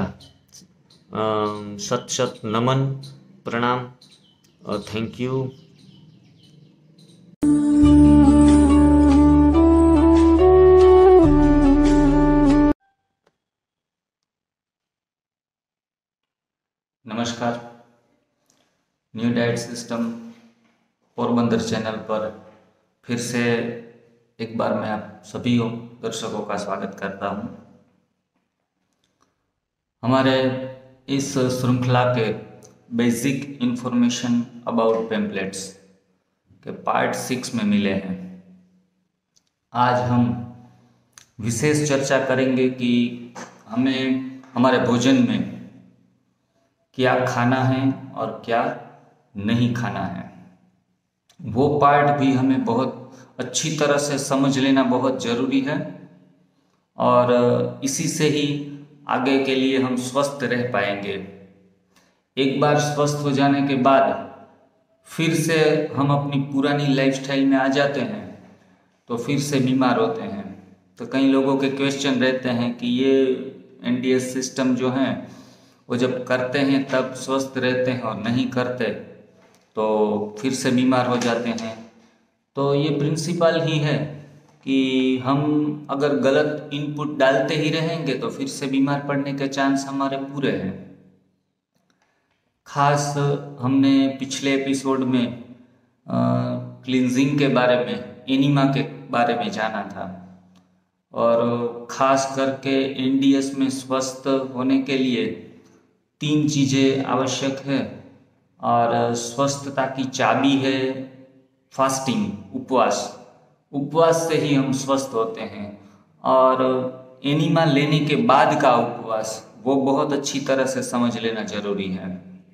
शत शत नमन, प्रणाम और थैंक यू। नमस्कार, new diet system Porbandar channel पर फिर से एक बार मैं आप सभी दर्शकों का स्वागत करता हूं। हमारे इस श्रृंखला के बेसिक इंफॉर्मेशन अबाउट पेम्पलेट्स के पार्ट सिक्स में मिले हैं। आज हम विशेष चर्चा करेंगे कि हमें हमारे भोजन में क्या खाना है और क्या नहीं खाना है। वो पार्ट भी हमें बहुत अच्छी तरह से समझ लेना बहुत ज़रूरी है और इसी से ही आगे के लिए हम स्वस्थ रह पाएंगे। एक बार स्वस्थ हो जाने के बाद फिर से हम अपनी पुरानी लाइफस्टाइल में आ जाते हैं तो फिर से बीमार होते हैं। तो कई लोगों के क्वेश्चन रहते हैं कि ये एनडीएस सिस्टम जो है वो जब करते हैं तब स्वस्थ रहते हैं और नहीं करते तो फिर से बीमार हो जाते हैं। तो ये प्रिंसिपल ही है कि हम अगर गलत इनपुट डालते ही रहेंगे तो फिर से बीमार पड़ने के चांस हमारे पूरे हैं। खास हमने पिछले एपिसोड में क्लींजिंग के बारे में, एनीमा के बारे में जाना था, और ख़ास करके एन डी एस में स्वस्थ होने के लिए तीन चीज़ें आवश्यक है, और स्वस्थता की चाबी है फास्टिंग, उपवास। उपवास से ही हम स्वस्थ होते हैं, और एनीमा लेने के बाद का उपवास वो बहुत अच्छी तरह से समझ लेना जरूरी है।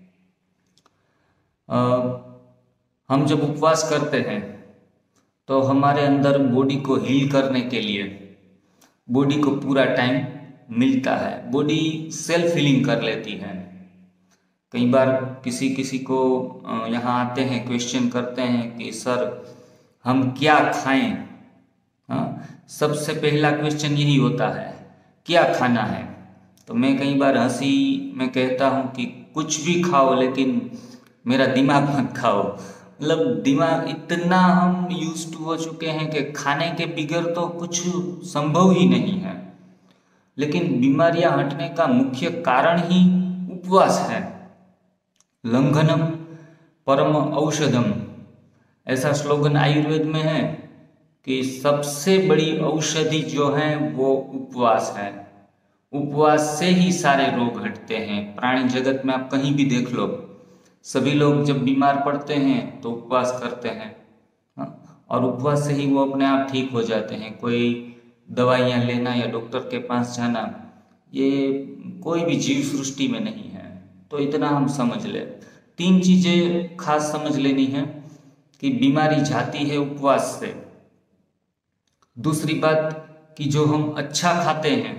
आ, हम जब उपवास करते हैं तो हमारे अंदर बॉडी को हील करने के लिए बॉडी को पूरा टाइम मिलता है, बॉडी सेल्फ हीलिंग कर लेती है। कई बार किसी किसी को यहाँ आते हैं, क्वेश्चन करते हैं कि सर हम क्या खाएं। हाँ, सबसे पहला क्वेश्चन यही होता है, क्या खाना है। तो मैं कई बार हंसी में कहता हूँ कि कुछ भी खाओ, लेकिन मेरा दिमाग मत खाओ। मतलब दिमाग इतना हम यूज टू हो चुके हैं कि खाने के बगैर तो कुछ संभव ही नहीं है। लेकिन बीमारियां हटने का मुख्य कारण ही उपवास है। लंघनम परम औषधम, ऐसा स्लोगन आयुर्वेद में है कि सबसे बड़ी औषधि जो है वो उपवास है। उपवास से ही सारे रोग हटते हैं। प्राणी जगत में आप कहीं भी देख लो, सभी लोग जब बीमार पड़ते हैं तो उपवास करते हैं, और उपवास से ही वो अपने आप ठीक हो जाते हैं। कोई दवाइयाँ लेना या डॉक्टर के पास जाना, ये कोई भी जीव सृष्टि में नहीं है। तो इतना हम समझ ले, तीन चीजें खास समझ लेनी है कि बीमारी जाती है उपवास से। दूसरी बात कि जो हम अच्छा खाते हैं,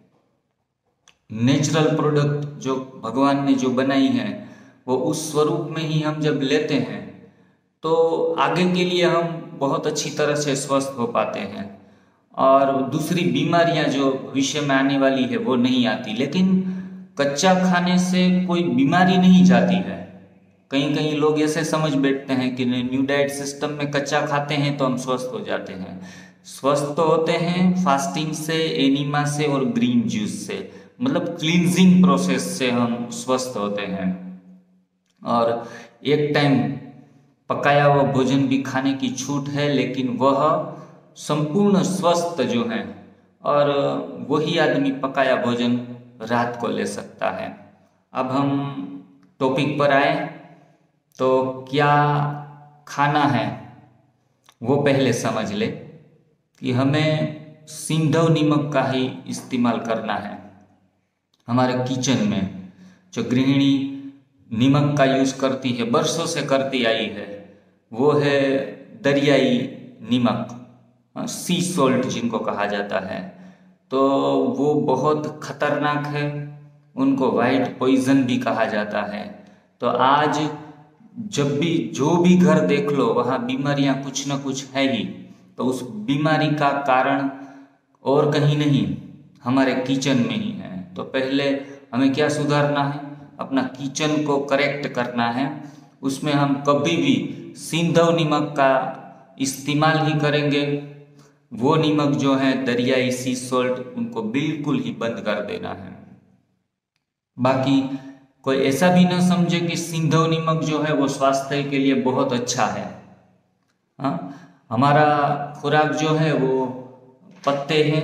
नेचुरल प्रोडक्ट जो भगवान ने जो बनाई है, वो उस स्वरूप में ही हम जब लेते हैं तो आगे के लिए हम बहुत अच्छी तरह से स्वस्थ हो पाते हैं, और दूसरी बीमारियां जो भविष्य में आने वाली है वो नहीं आती। लेकिन कच्चा खाने से कोई बीमारी नहीं जाती है। कहीं कहीं लोग ऐसे समझ बैठते हैं कि न्यू डाइट सिस्टम में कच्चा खाते हैं तो हम स्वस्थ हो जाते हैं। स्वस्थ तो होते हैं फास्टिंग से, एनीमा से और ग्रीन जूस से, मतलब क्लींजिंग प्रोसेस से हम स्वस्थ होते हैं। और एक टाइम पकाया हुआ भोजन भी खाने की छूट है, लेकिन वह संपूर्ण स्वस्थ जो है, और वही आदमी पकाया भोजन रात को ले सकता है। अब हम टॉपिक पर आए तो क्या खाना है वो पहले समझ ले कि हमें सिंधव नमक का ही इस्तेमाल करना है। हमारे किचन में जो गृहिणी नमक का यूज करती है, बरसों से करती आई है, वो है दरियाई नमक, सी सॉल्ट जिनको कहा जाता है। तो वो बहुत खतरनाक है, उनको वाइट पॉइजन भी कहा जाता है। तो आज जब भी जो भी घर देख लो वहाँ बीमारियाँ कुछ न कुछ है ही। तो उस बीमारी का कारण और कहीं नहीं, हमारे किचन में ही है। तो पहले हमें क्या सुधारना है, अपना किचन को करेक्ट करना है। उसमें हम कभी भी सिंधव नमक का इस्तेमाल ही करेंगे। वो नमक जो है दरियाई सी सॉल्ट, उनको बिल्कुल ही बंद कर देना है। बाकी कोई ऐसा भी ना समझे कि सिंधव नमक जो है वो स्वास्थ्य के लिए बहुत अच्छा है। हाँ, हमारा खुराक जो है वो पत्ते हैं,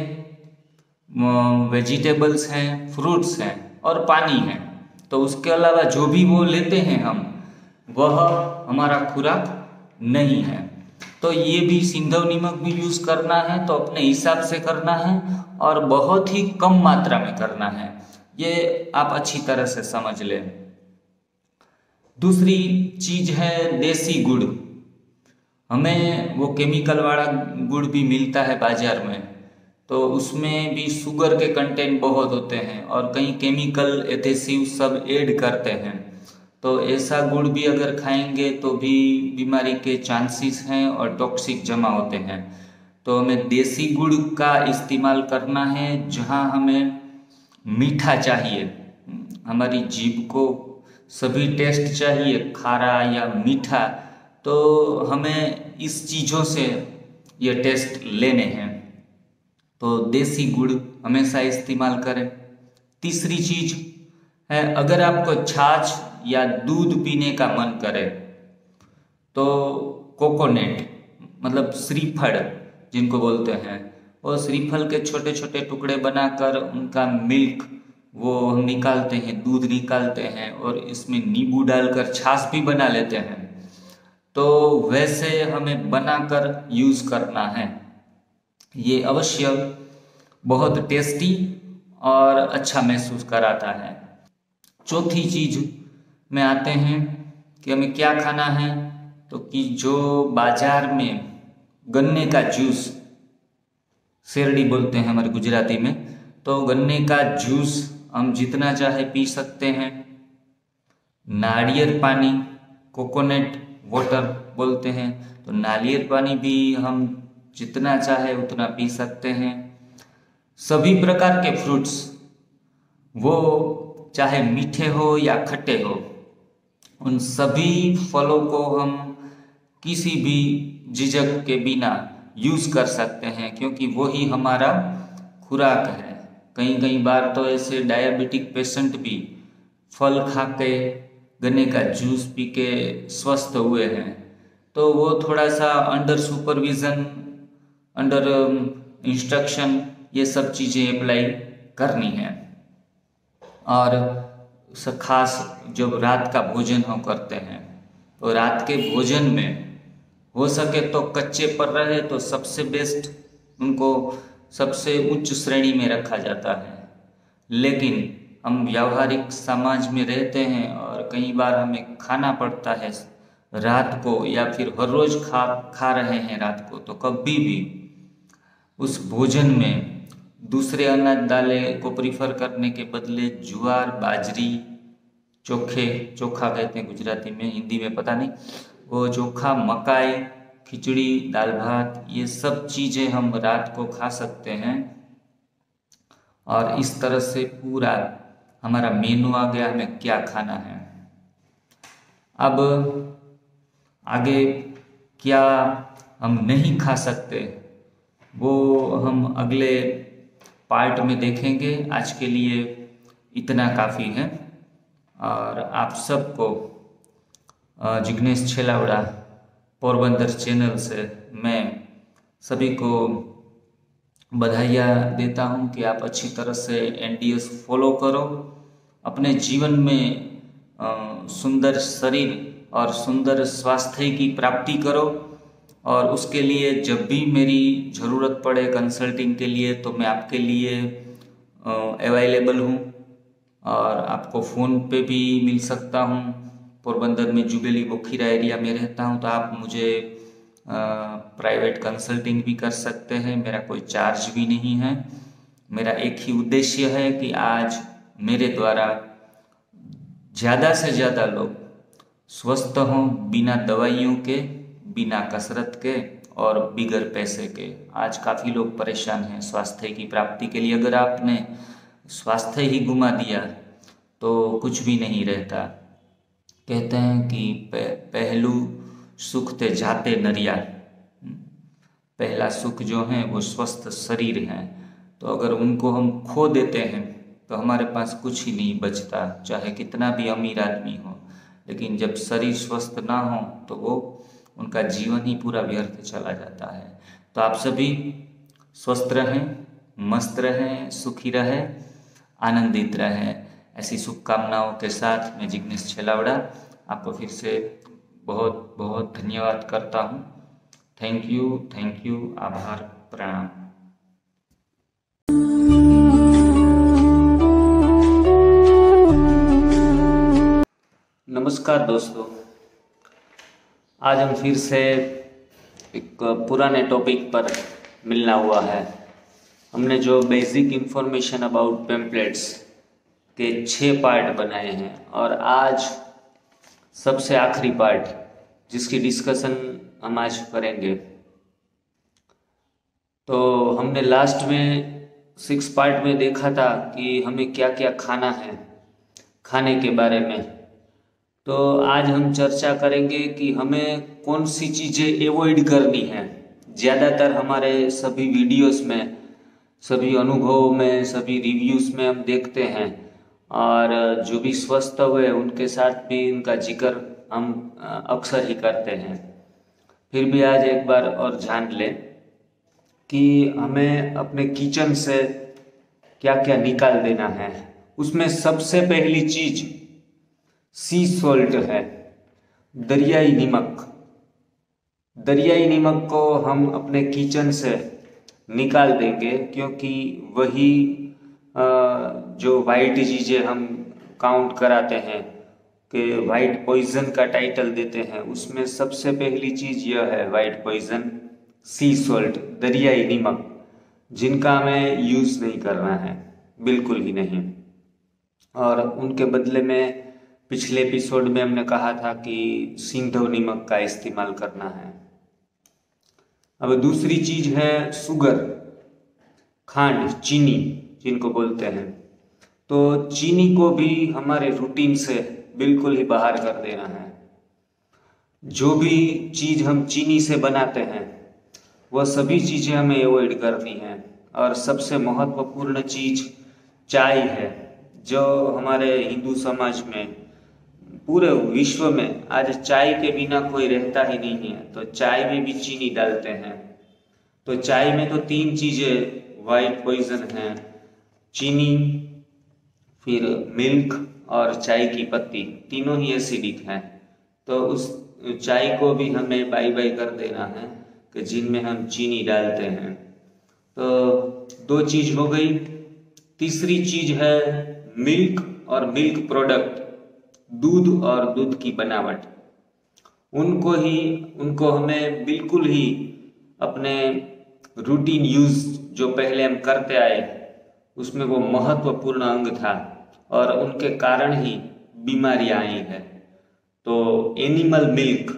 वेजिटेबल्स हैं, फ्रूट्स हैं और पानी है। तो उसके अलावा जो भी वो लेते हैं हम, वह हमारा खुराक नहीं है। तो ये भी सिंधव नमक भी यूज करना है तो अपने हिसाब से करना है, और बहुत ही कम मात्रा में करना है। ये आप अच्छी तरह से समझ लें। दूसरी चीज है देसी गुड़। हमें वो केमिकल वाला गुड़ भी मिलता है बाजार में, तो उसमें भी शुगर के कंटेंट बहुत होते हैं और कई केमिकल एडेसिव सब ऐड करते हैं। तो ऐसा गुड़ भी अगर खाएंगे तो भी बीमारी के चांसेस हैं और टॉक्सिक जमा होते हैं। तो हमें देसी गुड़ का इस्तेमाल करना है। जहाँ हमें मीठा चाहिए, हमारी जीभ को सभी टेस्ट चाहिए, खारा या मीठा, तो हमें इस चीज़ों से ये टेस्ट लेने हैं। तो देसी गुड़ हमेशा इस्तेमाल करें। तीसरी चीज है, अगर आपको छाछ या दूध पीने का मन करे तो कोकोनट मतलब श्रीफल जिनको बोलते हैं, वो श्रीफल के छोटे छोटे टुकड़े बनाकर उनका मिल्क वो हम निकालते हैं, दूध निकालते हैं और इसमें नींबू डालकर छाछ भी बना लेते हैं। तो वैसे हमें बनाकर यूज़ करना है। ये अवश्य बहुत टेस्टी और अच्छा महसूस कराता है। चौथी चीज में आते हैं कि हमें क्या खाना है, तो कि जो बाजार में गन्ने का जूस, शेरडी बोलते हैं हमारे गुजराती में, तो गन्ने का जूस हम जितना चाहे पी सकते हैं। नारियल पानी, कोकोनट वाटर बोलते हैं, तो नारियल पानी भी हम जितना चाहे उतना पी सकते हैं। सभी प्रकार के फ्रूट्स, वो चाहे मीठे हो या खट्टे हो, उन सभी फलों को हम किसी भी झिझक के बिना यूज़ कर सकते हैं, क्योंकि वही हमारा खुराक है। कई कई बार तो ऐसे डायबिटिक पेशेंट भी फल खा के, गन्ने का जूस पी के स्वस्थ हुए हैं। तो वो थोड़ा सा अंडर सुपरविज़न, अंडर इंस्ट्रक्शन ये सब चीज़ें अप्लाई करनी है। और खास जब रात का भोजन हम करते हैं, तो रात के भोजन में हो सके तो कच्चे पर रहे तो सबसे बेस्ट, उनको सबसे उच्च श्रेणी में रखा जाता है। लेकिन हम व्यावहारिक समाज में रहते हैं और कई बार हमें खाना पड़ता है रात को, या फिर हर रोज खा खा रहे हैं रात को, तो कभी भी उस भोजन में दूसरे अनाज दालें को प्रीफर करने के बदले ज्वार, बाजरी, चोखे, चोखा कहते हैं गुजराती में, हिंदी में पता नहीं, वो चोखा, मकाई, खिचड़ी, दाल भात, ये सब चीज़ें हम रात को खा सकते हैं। और इस तरह से पूरा हमारा मेनू आ गया, हमें क्या खाना है। अब आगे क्या हम नहीं खा सकते वो हम अगले पार्ट में देखेंगे। आज के लिए इतना काफ़ी है। और आप सबको जिग्नेश छेलावड़ा पोरबंदर चैनल से मैं सभी को बधाइयाँ देता हूँ कि आप अच्छी तरह से एन डी एस फॉलो करो, अपने जीवन में सुंदर शरीर और सुंदर स्वास्थ्य की प्राप्ति करो। और उसके लिए जब भी मेरी ज़रूरत पड़े कंसल्टिंग के लिए, तो मैं आपके लिए अवेलेबल हूँ और आपको फ़ोन पे भी मिल सकता हूँ। पोरबंदर में जुबेली बोखीरा एरिया में रहता हूँ, तो आप मुझे प्राइवेट कंसल्टिंग भी कर सकते हैं। मेरा कोई चार्ज भी नहीं है। मेरा एक ही उद्देश्य है कि आज मेरे द्वारा ज़्यादा से ज़्यादा लोग स्वस्थ हों, बिना दवाइयों के, बिना कसरत के और बिगर पैसे के। आज काफ़ी लोग परेशान हैं स्वास्थ्य की प्राप्ति के लिए। अगर आपने स्वास्थ्य ही गुमा दिया तो कुछ भी नहीं रहता। कहते हैं कि पहलू सुख ते जाते नरिया, पहला सुख जो है वो स्वस्थ शरीर है। तो अगर उनको हम खो देते हैं तो हमारे पास कुछ ही नहीं बचता, चाहे कितना भी अमीर आदमी हो। लेकिन जब शरीर स्वस्थ ना हो तो वो उनका जीवन ही पूरा व्यर्थ चला जाता है। तो आप सभी स्वस्थ रहें, मस्त रहें, सुखी रहें, आनंदित रहें। ऐसी शुभकामनाओं के साथ मैं जिग्नेश छेलावड़ा आपको फिर से बहुत बहुत धन्यवाद करता हूँ। थैंक यू, थैंक यू, आभार, प्रणाम। नमस्कार दोस्तों, आज हम फिर से एक पुराने टॉपिक पर मिलना हुआ है। हमने जो बेसिक इंफॉर्मेशन अबाउट पेम्पलेट्स के छः पार्ट बनाए हैं और आज सबसे आखिरी पार्ट जिसकी डिस्कशन हम आज करेंगे। तो हमने लास्ट में सिक्स पार्ट में देखा था कि हमें क्या क्या खाना है, खाने के बारे में। तो आज हम चर्चा करेंगे कि हमें कौन सी चीज़ें अवॉइड करनी है। ज़्यादातर हमारे सभी वीडियोस में, सभी अनुभवों में, सभी रिव्यूज़ में हम देखते हैं, और जो भी स्वस्थ हुए उनके साथ भी इनका जिक्र हम अक्सर ही करते हैं। फिर भी आज एक बार और जान लें कि हमें अपने किचन से क्या क्या निकाल देना है। उसमें सबसे पहली चीज सी सॉल्ट है, दरियाई नमक। दरियाई नमक को हम अपने किचन से निकाल देंगे, क्योंकि वही जो वाइट चीज़ें हम काउंट कराते हैं कि वाइट पॉइजन का टाइटल देते हैं, उसमें सबसे पहली चीज़ यह है वाइट पॉइजन, सी सॉल्ट, दरियाई नमक, जिनका हमें यूज़ नहीं करना है, बिल्कुल ही नहीं। और उनके बदले में पिछले एपिसोड में हमने कहा था कि सिंधव नमक का इस्तेमाल करना है। अब दूसरी चीज है शुगर, खांड, चीनी जिनको बोलते हैं। तो चीनी को भी हमारे रूटीन से बिल्कुल ही बाहर कर देना है। जो भी चीज हम चीनी से बनाते हैं वह सभी चीजें हमें अवॉइड करनी है। और सबसे महत्वपूर्ण चीज चाय है, जो हमारे हिंदू समाज में, पूरे विश्व में आज चाय के बिना कोई रहता ही नहीं है। तो चाय में भी चीनी डालते हैं। तो चाय में तो तीन चीजें वाइट पॉइजन हैं, चीनी, फिर मिल्क और चाय की पत्ती, तीनों ही एसिडिक हैं। तो उस चाय को भी हमें बाय बाय कर देना है कि जिनमें हम चीनी डालते हैं। तो दो चीज हो गई। तीसरी चीज है मिल्क और मिल्क प्रोडक्ट, दूध और दूध की बनावट। उनको ही उनको हमें बिल्कुल ही अपने रूटीन यूज जो पहले हम करते आए उसमें वो महत्वपूर्ण अंग था, और उनके कारण ही बीमारियां आई है। तो एनिमल मिल्क,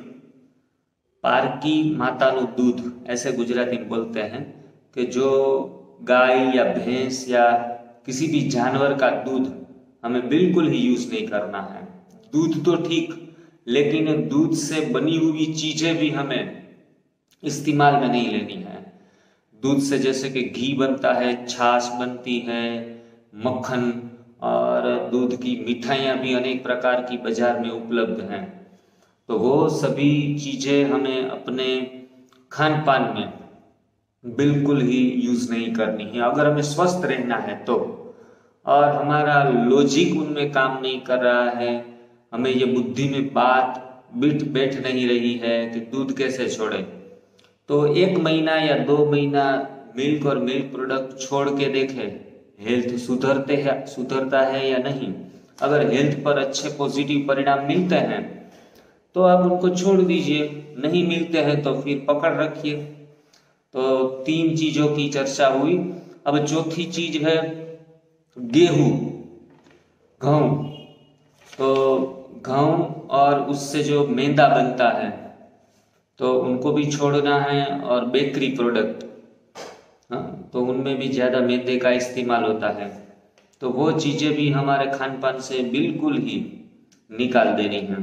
पारकी माताનું दूध, ऐसे गुजराती में बोलते हैं कि जो गाय या भैंस या किसी भी जानवर का दूध हमें बिल्कुल ही यूज नहीं करना है। दूध तो ठीक, लेकिन दूध से बनी हुई चीजें भी हमें इस्तेमाल में नहीं लेनी है। दूध से जैसे कि घी बनता है, छाछ बनती है, मक्खन, और दूध की मिठाइयाँ भी अनेक प्रकार की बाजार में उपलब्ध हैं। तो वो सभी चीजें हमें अपने खान पान में बिल्कुल ही यूज नहीं करनी है अगर हमें स्वस्थ रहना है तो। और हमारा लॉजिक उनमें काम नहीं कर रहा है, हमें ये बुद्धि में बात बिठ बैठ नहीं रही है कि दूध कैसे छोड़े। तो एक महीना या दो महीना मिल्क और मिल्क प्रोडक्ट छोड़ के देखें, हेल्थ सुधरते है सुधरता है या नहीं। अगर हेल्थ पर अच्छे पॉजिटिव परिणाम मिलते हैं तो आप उनको छोड़ दीजिए, नहीं मिलते हैं तो फिर पकड़ रखिए। तो तीन चीजों की चर्चा हुई। अब चौथी चीज है गेहूं, गेहूं। तो गेहूं और उससे जो मैदा बनता है तो उनको भी छोड़ना है। और बेकरी प्रोडक्ट, हाँ, तो उनमें भी ज़्यादा मैदे का इस्तेमाल होता है। तो वो चीज़ें भी हमारे खान पान से बिल्कुल ही निकाल देनी है।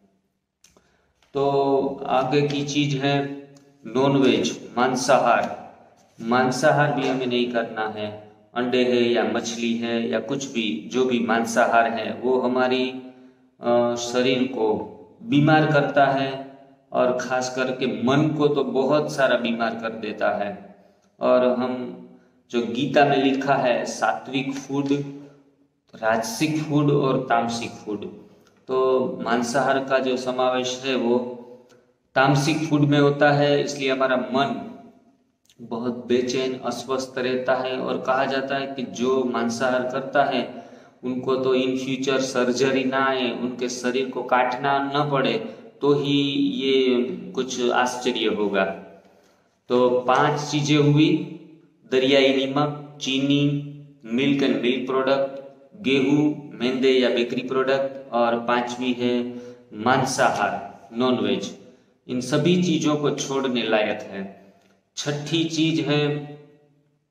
तो आगे की चीज़ है नॉन वेज, मांसाहार। मांसाहार भी हमें नहीं करना है। अंडे है या मछली है या कुछ भी, जो भी मांसाहार है वो हमारी शरीर को बीमार करता है, और खास करके मन को तो बहुत सारा बीमार कर देता है। और हम जो गीता में लिखा है सात्विक फूड, राजसिक फूड और तामसिक फूड, तो मांसाहार का जो समावेश है वो तामसिक फूड में होता है। इसलिए हमारा मन बहुत बेचैन, अस्वस्थ रहता है। और कहा जाता है कि जो मांसाहार करता है उनको तो इन फ्यूचर सर्जरी ना आए, उनके शरीर को काटना न पड़े, तो ही ये कुछ आश्चर्य होगा। तो पांच चीजें हुई, दरियाई नमक, चीनी, मिल्क एंड मिल्क प्रोडक्ट, गेहूं, मैदे या बेकरी प्रोडक्ट, और पांचवी है मांसाहार, नॉन वेज। इन सभी चीजों को छोड़ने लायक है। छठी चीज है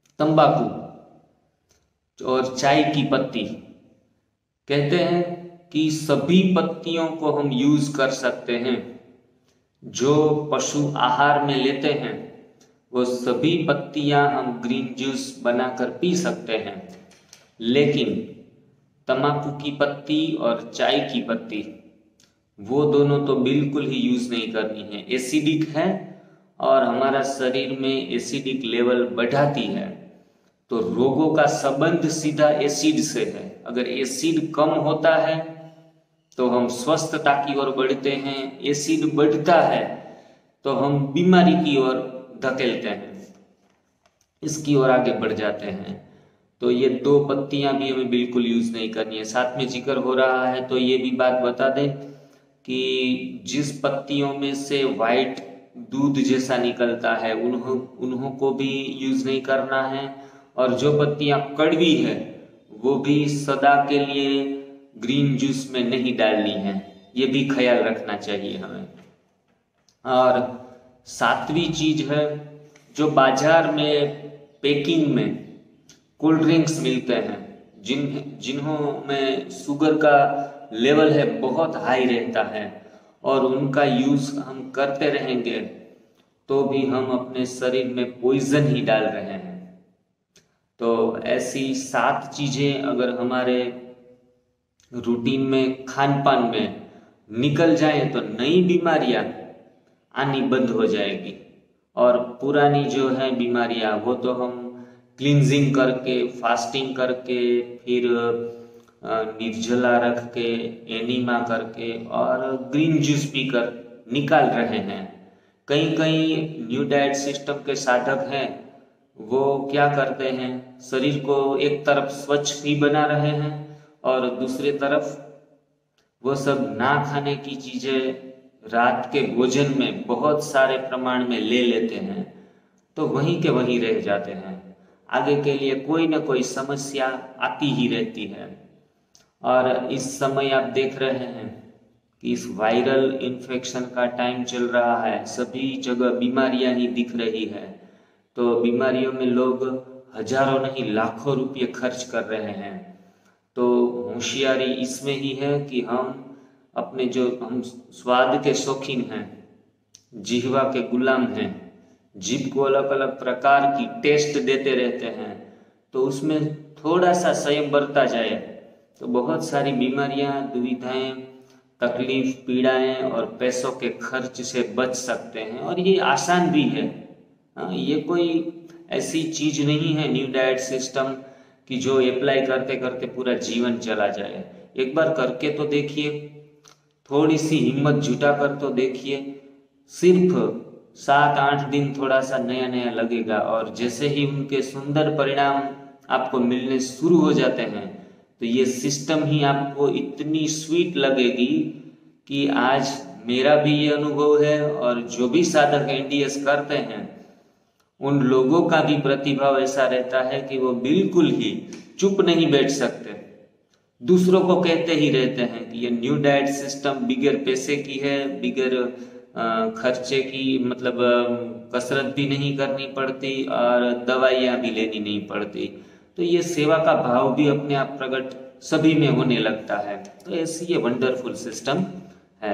तंबाकू और चाय की पत्ती। कहते हैं कि सभी पत्तियों को हम यूज कर सकते हैं। जो पशु आहार में लेते हैं वो सभी पत्तियां हम ग्रीन जूस बनाकर पी सकते हैं, लेकिन तंबाकू की पत्ती और चाय की पत्ती वो दोनों तो बिल्कुल ही यूज नहीं करनी है। एसिडिक है और हमारा शरीर में एसिडिक लेवल बढ़ाती है। तो रोगों का संबंध सीधा एसिड से है। अगर एसिड कम होता है तो हम स्वस्थता की ओर बढ़ते हैं, एसिड बढ़ता है तो हम बीमारी की ओर धकेलते हैं, इसकी ओर आगे बढ़ जाते हैं। तो ये दो पत्तियां भी हमें बिल्कुल यूज नहीं करनी है। साथ में जिक्र हो रहा है तो ये भी बात बता दें कि जिस पत्तियों में से वाइट दूध जैसा निकलता है उन्हों उन्हों को भी यूज नहीं करना है, और जो पत्तियां कड़वी है वो भी सदा के लिए ग्रीन जूस में नहीं डालनी है। ये भी ख्याल रखना चाहिए हमें। और सातवीं चीज है, जो बाजार में पैकिंग में कोल्ड ड्रिंक्स मिलते हैं जिन जिन्हों में शुगर का लेवल है बहुत हाई रहता है और उनका यूज हम करते रहेंगे तो भी हम अपने शरीर में पॉइजन ही डाल रहे हैं। तो ऐसी सात चीजें अगर हमारे रूटीन में खान पान में निकल जाए तो नई बीमारियां आनी बंद हो जाएगी, और पुरानी जो है बीमारियां वो तो हम क्लींजिंग करके, फास्टिंग करके, फिर निर्जला रख के, एनीमा करके और ग्रीन जूस पीकर निकाल रहे हैं। कई कई न्यू डाइट सिस्टम के साधक हैं, वो क्या करते हैं, शरीर को एक तरफ स्वच्छ भी बना रहे हैं और दूसरी तरफ वो सब ना खाने की चीजें रात के भोजन में बहुत सारे प्रमाण में ले लेते हैं, तो वहीं के वहीं रह जाते हैं। आगे के लिए कोई ना कोई समस्या आती ही रहती है। और इस समय आप देख रहे हैं कि इस वायरल इन्फेक्शन का टाइम चल रहा है, सभी जगह बीमारियां ही दिख रही है। तो बीमारियों में लोग हजारों नहीं लाखों रुपये खर्च कर रहे हैं। तो होशियारी इसमें ही है कि हम अपने जो हम स्वाद के शौकीन हैं, जिह्वा के गुलाम हैं, जीभ को अलग अलग प्रकार की टेस्ट देते रहते हैं, तो उसमें थोड़ा सा संयम बरता जाए तो बहुत सारी बीमारियां, दुविधाएं, तकलीफ, पीड़ाएं और पैसों के खर्च से बच सकते हैं। और ये आसान भी है। ये कोई ऐसी चीज नहीं है न्यू डाइट सिस्टम कि जो अप्लाई करते करते पूरा जीवन चला जाए। एक बार करके तो देखिए, थोड़ी सी हिम्मत जुटा कर तो देखिए। सिर्फ सात आठ दिन थोड़ा सा नया नया लगेगा और जैसे ही उनके सुंदर परिणाम आपको मिलने शुरू हो जाते हैं तो ये सिस्टम ही आपको इतनी स्वीट लगेगी कि आज मेरा भी ये अनुभव है, और जो भी साधक एनडीएस करते हैं उन लोगों का भी प्रतिभाव ऐसा रहता है कि वो बिल्कुल ही चुप नहीं बैठ सकते, दूसरों को कहते ही रहते हैं कि ये न्यू डाइट सिस्टम बिगर पैसे की है, बिगर खर्चे की, मतलब कसरत भी नहीं करनी पड़ती और दवाइयाँ भी लेनी नहीं पड़ती। तो ये सेवा का भाव भी अपने आप प्रकट सभी में होने लगता है। तो ऐसी ये वंडरफुल सिस्टम है।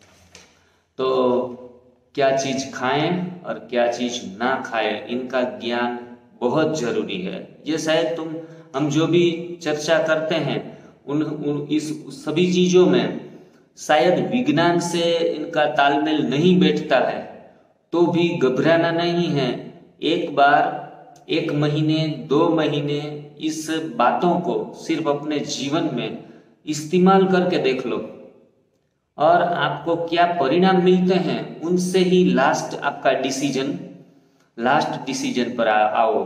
तो क्या चीज खाएं और क्या चीज ना खाएं, इनका ज्ञान बहुत जरूरी है। ये शायद तुम हम जो भी चर्चा करते हैं उन, उन इस सभी चीजों में शायद विज्ञान से इनका तालमेल नहीं बैठता है, तो भी घबराना नहीं है। एक बार, एक महीने, दो महीने इस बातों को सिर्फ अपने जीवन में इस्तेमाल करके देख लो, और आपको क्या परिणाम मिलते हैं उनसे ही लास्ट आपका डिसीजन लास्ट डिसीजन पर आओ।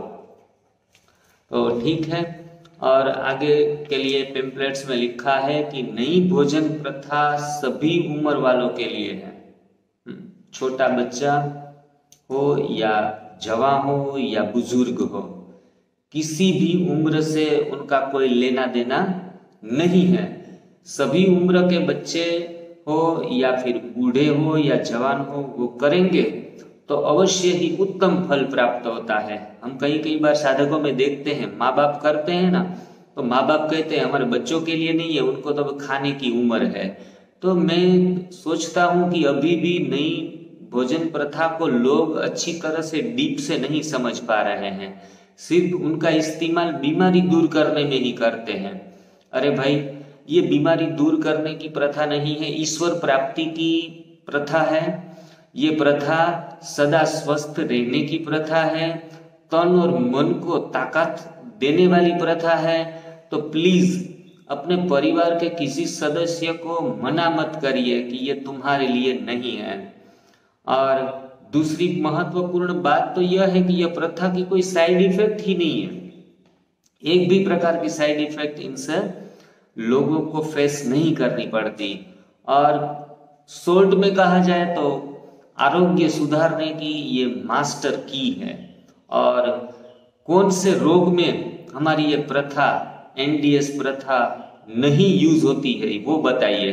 तो ठीक है। और आगे के लिए पेम्पलेट्स में लिखा है कि नई भोजन प्रथा सभी उम्र वालों के लिए है। छोटा बच्चा हो या जवान हो या बुजुर्ग हो, किसी भी उम्र से उनका कोई लेना देना नहीं है। सभी उम्र के बच्चे हो या फिर बूढ़े हो या जवान हो, वो करेंगे तो अवश्य ही उत्तम फल प्राप्त होता है। हम कई कई बार साधकों में देखते हैं, माँ बाप करते हैं ना, तो माँ बाप कहते हैं हमारे बच्चों के लिए नहीं है, उनको तो अब खाने की उम्र है। तो मैं सोचता हूँ कि अभी भी नई भोजन प्रथा को लोग अच्छी तरह से डीप से नहीं समझ पा रहे हैं, सिर्फ उनका इस्तेमाल बीमारी दूर करने में ही करते हैं। अरे भाई, ये बीमारी दूर करने की प्रथा नहीं है, ईश्वर प्राप्ति की प्रथा है। ये प्रथा सदा स्वस्थ रहने की प्रथा है, तन और मन को ताकत देने वाली प्रथा है। तो प्लीज अपने परिवार के किसी सदस्य को मना मत करिए कि ये तुम्हारे लिए नहीं है। और दूसरी महत्वपूर्ण बात तो यह है कि यह प्रथा की कोई साइड इफेक्ट ही नहीं है। एक भी प्रकार की साइड इफेक्ट इनसे लोगों को फेस नहीं करनी पड़ती। और शॉर्ट में कहा जाए तो आरोग्य सुधारने की ये मास्टर की है। और कौन से रोग में हमारी ये प्रथा, एनडीएस प्रथा नहीं यूज होती है वो बताइए।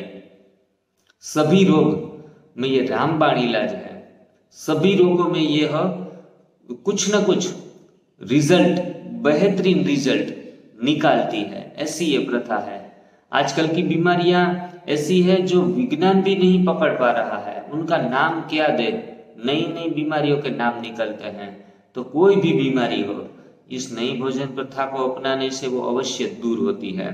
सभी रोग में ये रामबाण इलाज है, सभी रोगों में ये कुछ न कुछ रिजल्ट, बेहतरीन रिजल्ट निकालती है। ऐसी ये प्रथा है। आजकल की बीमारियां ऐसी है जो विज्ञान भी नहीं पकड़ पा रहा है, उनका नाम क्या दे, नई नई बीमारियों के नाम निकलते हैं। तो कोई भी बीमारी हो, इस नई भोजन प्रथा को अपनाने से वो अवश्य दूर होती है।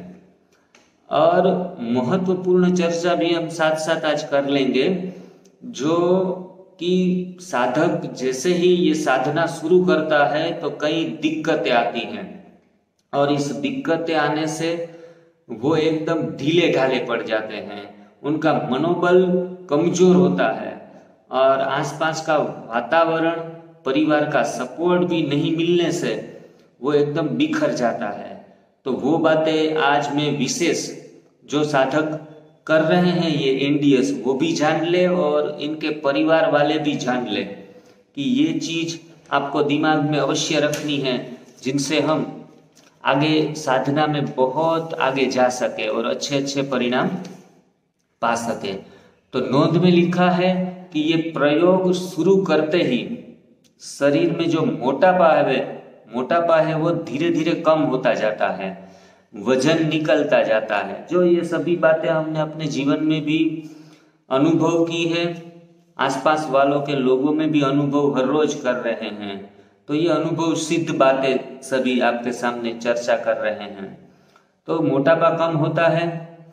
और महत्वपूर्ण चर्चा भी हम साथ साथ आज कर लेंगे, जो कि साधक जैसे ही ये साधना शुरू करता है तो कई दिक्कतें आती हैं, और इस दिक्कतें आने से वो एकदम ढीले ढाले पड़ जाते हैं, उनका मनोबल कमजोर होता है, और आसपास का वातावरण, परिवार का सपोर्ट भी नहीं मिलने से वो एकदम बिखर जाता है। तो वो बातें आज मैं विशेष जो साधक कर रहे हैं ये एनडीएस, वो भी जान ले और इनके परिवार वाले भी जान ले कि ये चीज आपको दिमाग में अवश्य रखनी है, जिनसे हम आगे साधना में बहुत आगे जा सके और अच्छे अच्छे परिणाम पा सके। तो नोंद में लिखा है कि ये प्रयोग शुरू करते ही शरीर में जो मोटापा है मोटापा है वो धीरे धीरे कम होता जाता है, वजन निकलता जाता है। जो ये सभी बातें हमने अपने जीवन में भी अनुभव की है, आसपास वालों के लोगों में भी अनुभव हर रोज कर रहे हैं। तो ये अनुभव सिद्ध बातें सभी आपके सामने चर्चा कर रहे हैं। तो मोटापा कम होता है,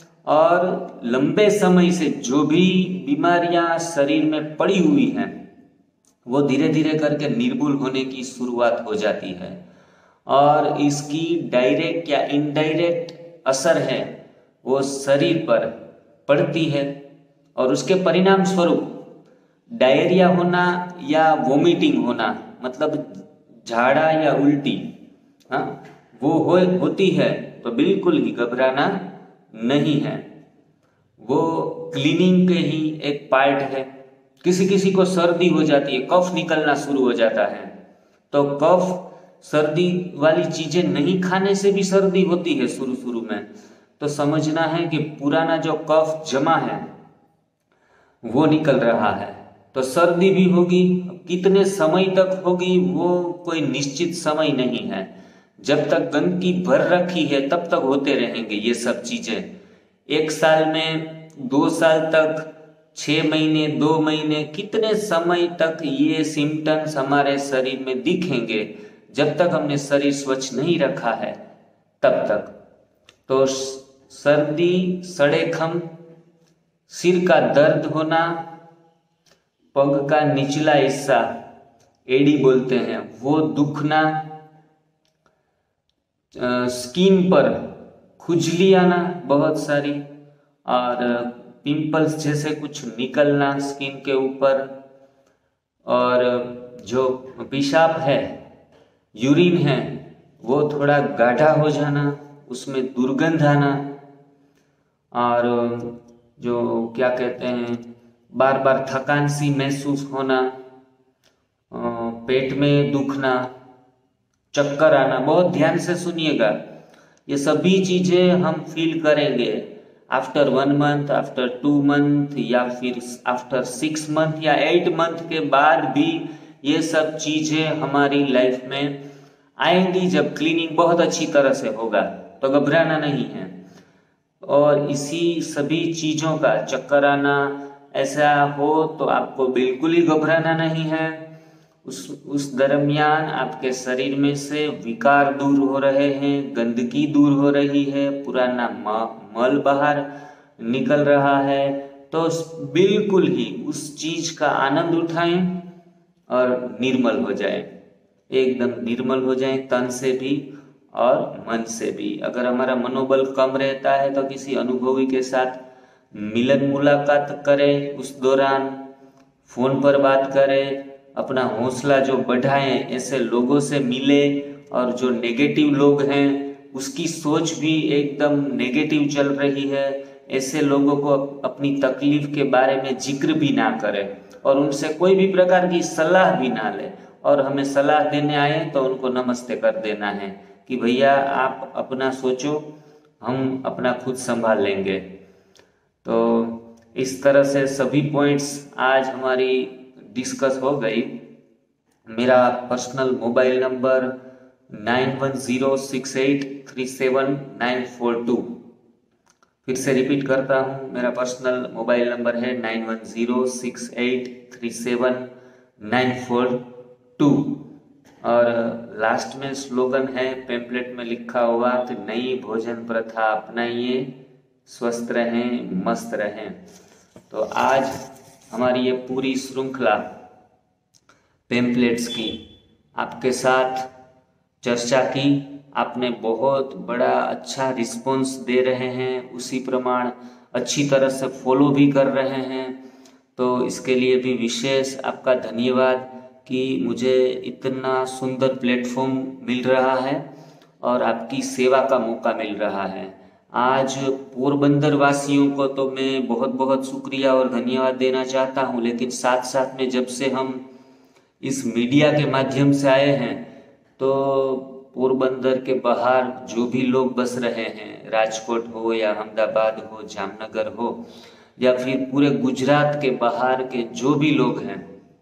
और लंबे समय से जो भी बीमारियां शरीर में पड़ी हुई हैं वो धीरे धीरे करके निर्मूल होने की शुरुआत हो जाती है। और इसकी डायरेक्ट या इनडायरेक्ट असर है वो शरीर पर पड़ती है, और उसके परिणाम स्वरूप डायरिया होना या वोमिटिंग होना, मतलब झाड़ा या उल्टी, हाँ वो हो होती है तो बिल्कुल ही घबराना नहीं है। वो क्लीनिंग के ही एक पार्ट है। किसी किसी को सर्दी हो जाती है, कफ निकलना शुरू हो जाता है, तो कफ सर्दी वाली चीजें नहीं खाने से भी सर्दी होती है शुरू शुरू में। तो समझना है कि पुराना जो कफ जमा है वो निकल रहा है, तो सर्दी भी होगी। कितने समय तक होगी वो कोई निश्चित समय नहीं है। जब तक गंदगी भर रखी है तब तक होते रहेंगे ये सब चीजें। एक साल में, दो साल तक, छह महीने, दो महीने, कितने समय तक ये सिम्टम्स हमारे शरीर में दिखेंगे, जब तक हमने शरीर स्वच्छ नहीं रखा है तब तक। तो सर्दी, सड़ेखम, सिर का दर्द होना, पग का निचला हिस्सा, एड़ी बोलते हैं, वो दुखना, स्किन पर खुजली आना बहुत सारी, और पिंपल्स जैसे कुछ निकलना स्किन के ऊपर, और जो पेशाब है, यूरिन है, वो थोड़ा गाढ़ा हो जाना, उसमें दुर्गंध आना, और जो क्या कहते हैं बार बार थकान सी महसूस होना, पेट में दुखना, चक्कर आना। बहुत ध्यान से सुनिएगा, ये सभी चीजें हम फील करेंगे after one month, after two month, या फिर आफ्टर सिक्स मंथ या एट मंथ के बाद भी ये सब चीजें हमारी लाइफ में आएंगी, जब क्लीनिंग बहुत अच्छी तरह से होगा। तो घबराना नहीं है। और इसी सभी चीज़ों का चक्कर आना ऐसा हो तो आपको बिल्कुल ही घबराना नहीं है। उस उस दरमियान आपके शरीर में से विकार दूर हो रहे हैं, गंदगी दूर हो रही है, पुराना मल बाहर निकल रहा है। तो बिल्कुल ही उस चीज का आनंद उठाएं और निर्मल हो जाए, एकदम निर्मल हो जाए, तन से भी और मन से भी। अगर हमारा मनोबल कम रहता है तो किसी अनुभवी के साथ मिलन मुलाकात करें, उस दौरान फोन पर बात करें, अपना हौसला जो बढ़ाएं, ऐसे लोगों से मिले। और जो नेगेटिव लोग हैं उसकी सोच भी एकदम नेगेटिव चल रही है, ऐसे लोगों को अपनी तकलीफ के बारे में जिक्र भी ना करें और उनसे कोई भी प्रकार की सलाह भी ना ले। और हमें सलाह देने आए तो उनको नमस्ते कर देना है कि भैया आप अपना सोचो, हम अपना खुद संभाल लेंगे। तो इस तरह से सभी पॉइंट्स आज हमारी डिस्कस हो गई। मेरा personal mobile number nine one zero six eight three seven nine four two, फिर से रिपीट करता हूँ, मेरा पर्सनल मोबाइल नंबर है nine one zero six eight three seven nine four two. और लास्ट में स्लोगन है, पेम्पलेट में लिखा हुआ कि नई भोजन प्रथा अपनाइए, स्वस्थ रहें, मस्त रहें। तो आज हमारी ये पूरी श्रृंखला पेम्पलेट्स की आपके साथ चर्चा की। आपने बहुत बड़ा अच्छा रिस्पॉन्स दे रहे हैं, उसी प्रमाण अच्छी तरह से फॉलो भी कर रहे हैं। तो इसके लिए भी विशेष आपका धन्यवाद कि मुझे इतना सुंदर प्लेटफॉर्म मिल रहा है और आपकी सेवा का मौका मिल रहा है। आज पोरबंदर वासियों को तो मैं बहुत बहुत शुक्रिया और धन्यवाद देना चाहता हूँ, लेकिन साथ साथ में जब से हम इस मीडिया के माध्यम से आए हैं तो पोरबंदर के बाहर जो भी लोग बस रहे हैं, राजकोट हो या अहमदाबाद हो, जामनगर हो या फिर पूरे गुजरात के बाहर के जो भी लोग हैं,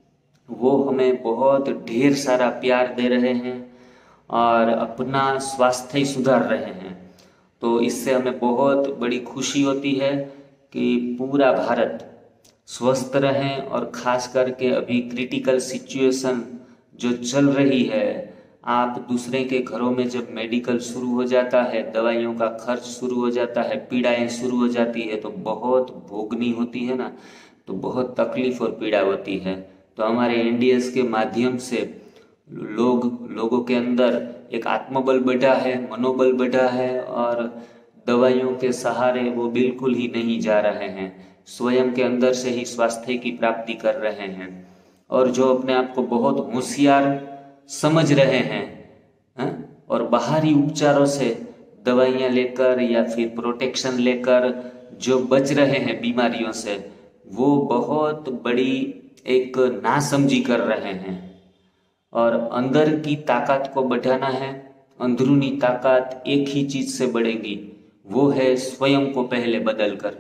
वो हमें बहुत ढेर सारा प्यार दे रहे हैं और अपना स्वास्थ्य सुधार रहे हैं। तो इससे हमें बहुत बड़ी खुशी होती है कि पूरा भारत स्वस्थ रहें। और ख़ास करके अभी क्रिटिकल सिचुएशन जो चल रही है, आप दूसरे के घरों में जब मेडिकल शुरू हो जाता है, दवाइयों का खर्च शुरू हो जाता है, पीड़ाएं शुरू हो जाती है, तो बहुत भोगनी होती है ना, तो बहुत तकलीफ और पीड़ा होती है। तो हमारे एनडीएस के माध्यम से लोग लोगों के अंदर एक आत्मबल बढ़ा है, मनोबल बढ़ा है और दवाइयों के सहारे वो बिल्कुल ही नहीं जा रहे हैं, स्वयं के अंदर से ही स्वास्थ्य की प्राप्ति कर रहे हैं। और जो अपने आप को बहुत होशियार समझ रहे हैं, हैं और बाहरी उपचारों से दवाइयाँ लेकर या फिर प्रोटेक्शन लेकर जो बच रहे हैं बीमारियों से, वो बहुत बड़ी एक नासमझी कर रहे हैं। और अंदर की ताकत को बढ़ाना है, अंदरूनी ताकत एक ही चीज से बढ़ेगी, वो है स्वयं को पहले बदल कर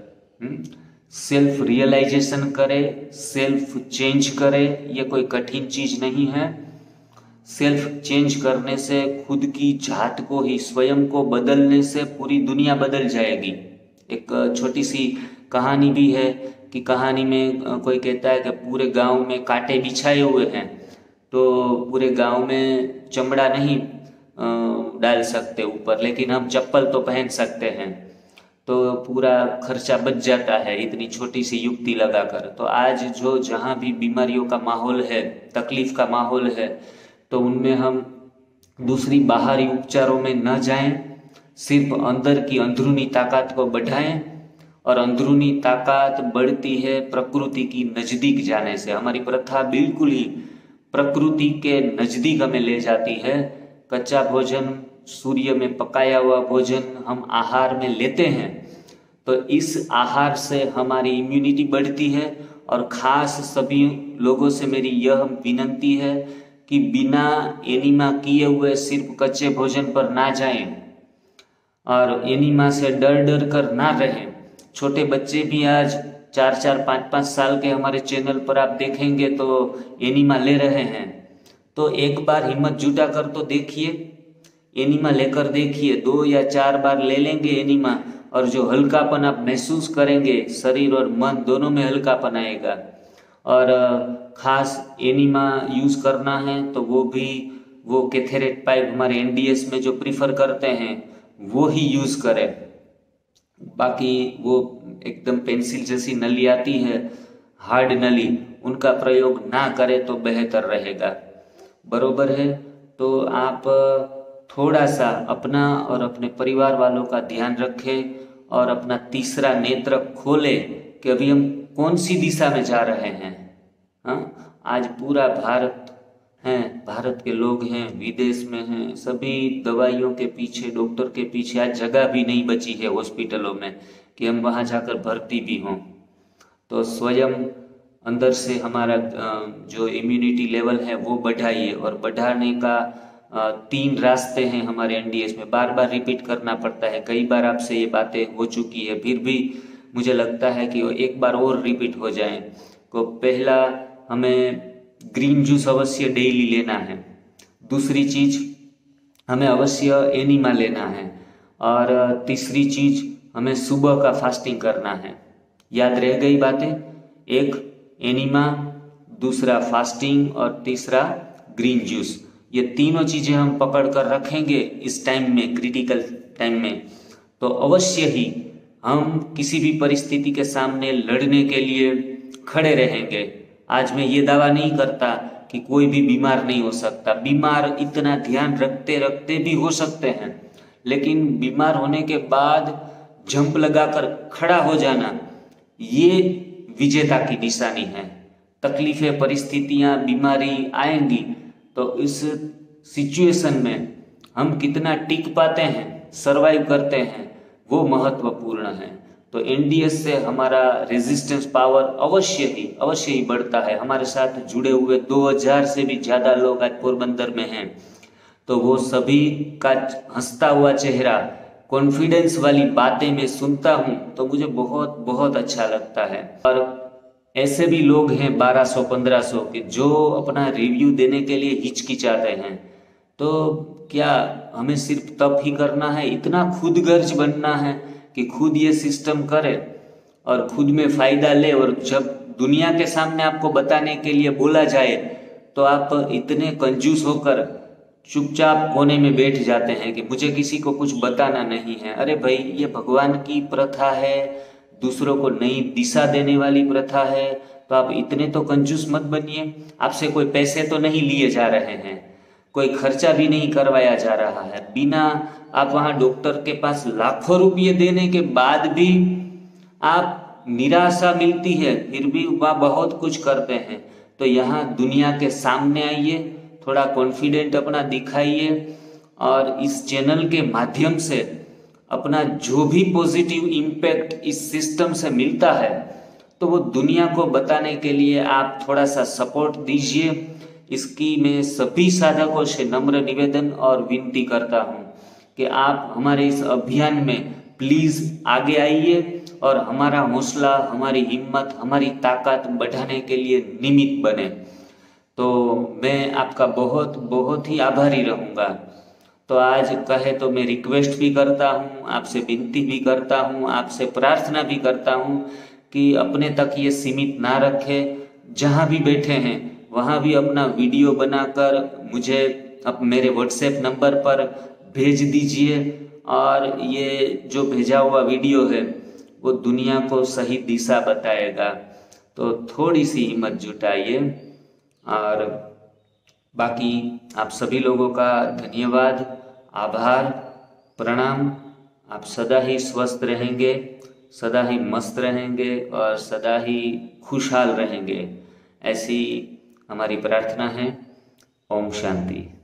सेल्फ रियलाइजेशन करे, सेल्फ चेंज करे। ये कोई कठिन चीज नहीं है। सेल्फ चेंज करने से, खुद की जात को ही, स्वयं को बदलने से पूरी दुनिया बदल जाएगी। एक छोटी सी कहानी भी है कि कहानी में कोई कहता है कि पूरे गांव में कांटे बिछाए हुए हैं, तो पूरे गांव में चमड़ा नहीं डाल सकते ऊपर, लेकिन हम चप्पल तो पहन सकते हैं, तो पूरा खर्चा बच जाता है इतनी छोटी सी युक्ति लगाकर। तो आज जो जहाँ भी बीमारियों का माहौल है, तकलीफ का माहौल है, तो उनमें हम दूसरी बाहरी उपचारों में न जाएं, सिर्फ अंदर की अंदरूनी ताकत को बढ़ाएं। और अंदरूनी ताकत बढ़ती है प्रकृति की नज़दीक जाने से। हमारी प्रथा बिल्कुल ही प्रकृति के नज़दीक हमें ले जाती है। कच्चा भोजन, सूर्य में पकाया हुआ भोजन हम आहार में लेते हैं, तो इस आहार से हमारी इम्यूनिटी बढ़ती है। और ख़ास सभी लोगों से मेरी यह विनती है कि बिना एनीमा किए हुए सिर्फ कच्चे भोजन पर ना जाएं और एनीमा से डर डर कर ना रहें। छोटे बच्चे भी आज चार चार पाँच पाँच साल के हमारे चैनल पर आप देखेंगे तो एनीमा ले रहे हैं। तो एक बार हिम्मत जुटा कर तो देखिए, एनिमा लेकर देखिए, दो या चार बार ले लेंगे एनिमा, और जो हल्कापन आप महसूस करेंगे, शरीर और मन दोनों में हल्कापन आएगा। और ख़ास एनिमा यूज़ करना है तो वो भी वो कैथेरेट पाइप हमारे एनडीएस में जो प्रीफर करते हैं वो ही यूज़ करें। बाकी वो एकदम पेंसिल जैसी नली आती है, हार्ड नली, उनका प्रयोग ना करें तो बेहतर रहेगा। बरोबर है। तो आप थोड़ा सा अपना और अपने परिवार वालों का ध्यान रखें और अपना तीसरा नेत्र खोलें कि अभी हम कौन सी दिशा में जा रहे हैं। हाँ, आज पूरा भारत हैं, भारत के लोग हैं, विदेश में हैं, सभी दवाइयों के पीछे, डॉक्टर के पीछे। आज जगह भी नहीं बची है हॉस्पिटलों में कि हम वहाँ जाकर भर्ती भी हों। तो स्वयं अंदर से हमारा जो इम्यूनिटी लेवल है वो बढ़ाइए, और बढ़ाने का तीन रास्ते हैं हमारे एनडीएस में। बार बार रिपीट करना पड़ता है, कई बार आपसे ये बातें हो चुकी है, फिर भी मुझे लगता है कि एक बार और रिपीट हो जाए। तो पहला, हमें ग्रीन जूस अवश्य डेली लेना है। दूसरी चीज़, हमें अवश्य एनिमा लेना है। और तीसरी चीज़, हमें सुबह का फास्टिंग करना है। याद रह गई बातें? एक एनिमा, दूसरा फास्टिंग और तीसरा ग्रीन जूस। ये तीनों चीज़ें हम पकड़ कर रखेंगे इस टाइम में, क्रिटिकल टाइम में, तो अवश्य ही हम किसी भी परिस्थिति के सामने लड़ने के लिए खड़े रहेंगे। आज मैं ये दावा नहीं करता कि कोई भी बीमार नहीं हो सकता, बीमार इतना ध्यान रखते रखते भी हो सकते हैं, लेकिन बीमार होने के बाद जंप लगाकर खड़ा हो जाना, ये विजेता की निशानी है। तकलीफें, परिस्थितियां, बीमारी आएंगी, तो इस सिचुएशन में हम कितना टिक पाते हैं, सरवाइव करते हैं, वो महत्वपूर्ण है। तो एनडीएस से हमारा रेजिस्टेंस पावर अवश्य ही अवश्य ही बढ़ता है। हमारे साथ जुड़े हुए दो हज़ार से भी ज़्यादा लोग आज पोरबंदर में हैं, तो वो सभी का हंसता हुआ चेहरा, कॉन्फिडेंस वाली बातें मैं सुनता हूँ तो मुझे बहुत बहुत अच्छा लगता है। और ऐसे भी लोग हैं बारह सौ पंद्रह सौ के जो अपना रिव्यू देने के लिए हिचकिचाते हैं। तो क्या हमें सिर्फ तब ही करना है, इतना खुद गर्ज बनना है कि खुद ये सिस्टम करे और खुद में फ़ायदा ले, और जब दुनिया के सामने आपको बताने के लिए बोला जाए तो आप इतने कंजूस होकर चुपचाप कोने में बैठ जाते हैं कि मुझे किसी को कुछ बताना नहीं है। अरे भाई, ये भगवान की प्रथा है, दूसरों को नई दिशा देने वाली प्रथा है, तो आप इतने तो कंजूस मत बनिए। आपसे कोई पैसे तो नहीं लिए जा रहे हैं, कोई खर्चा भी नहीं करवाया जा रहा है। बिना आप वहाँ डॉक्टर के पास लाखों रुपये देने के बाद भी आप निराशा मिलती है, फिर भी वह बहुत कुछ करते हैं। तो यहाँ दुनिया के सामने आइए, थोड़ा कॉन्फिडेंट अपना दिखाइए, और इस चैनल के माध्यम से अपना जो भी पॉजिटिव इम्पैक्ट इस सिस्टम से मिलता है तो वो दुनिया को बताने के लिए आप थोड़ा सा सपोर्ट दीजिए। इसकी मैं सभी साधकों से नम्र निवेदन और विनती करता हूँ कि आप हमारे इस अभियान में प्लीज़ आगे आइए और हमारा हौसला, हमारी हिम्मत, हमारी ताकत बढ़ाने के लिए निमित्त बने। तो मैं आपका बहुत बहुत ही आभारी रहूँगा। तो आज कहे तो मैं रिक्वेस्ट भी करता हूँ, आपसे विनती भी करता हूँ, आपसे प्रार्थना भी करता हूँ कि अपने तक ये सीमित ना रखें। जहाँ भी बैठे हैं वहाँ भी अपना वीडियो बनाकर मुझे अब मेरे व्हाट्सएप नंबर पर भेज दीजिए, और ये जो भेजा हुआ वीडियो है वो दुनिया को सही दिशा बताएगा। तो थोड़ी सी हिम्मत जुटाइए। और बाकी आप सभी लोगों का धन्यवाद, आभार, प्रणाम। आप सदा ही स्वस्थ रहेंगे, सदा ही मस्त रहेंगे और सदा ही खुशहाल रहेंगे, ऐसी हमारी प्रार्थना है। ओम शांति।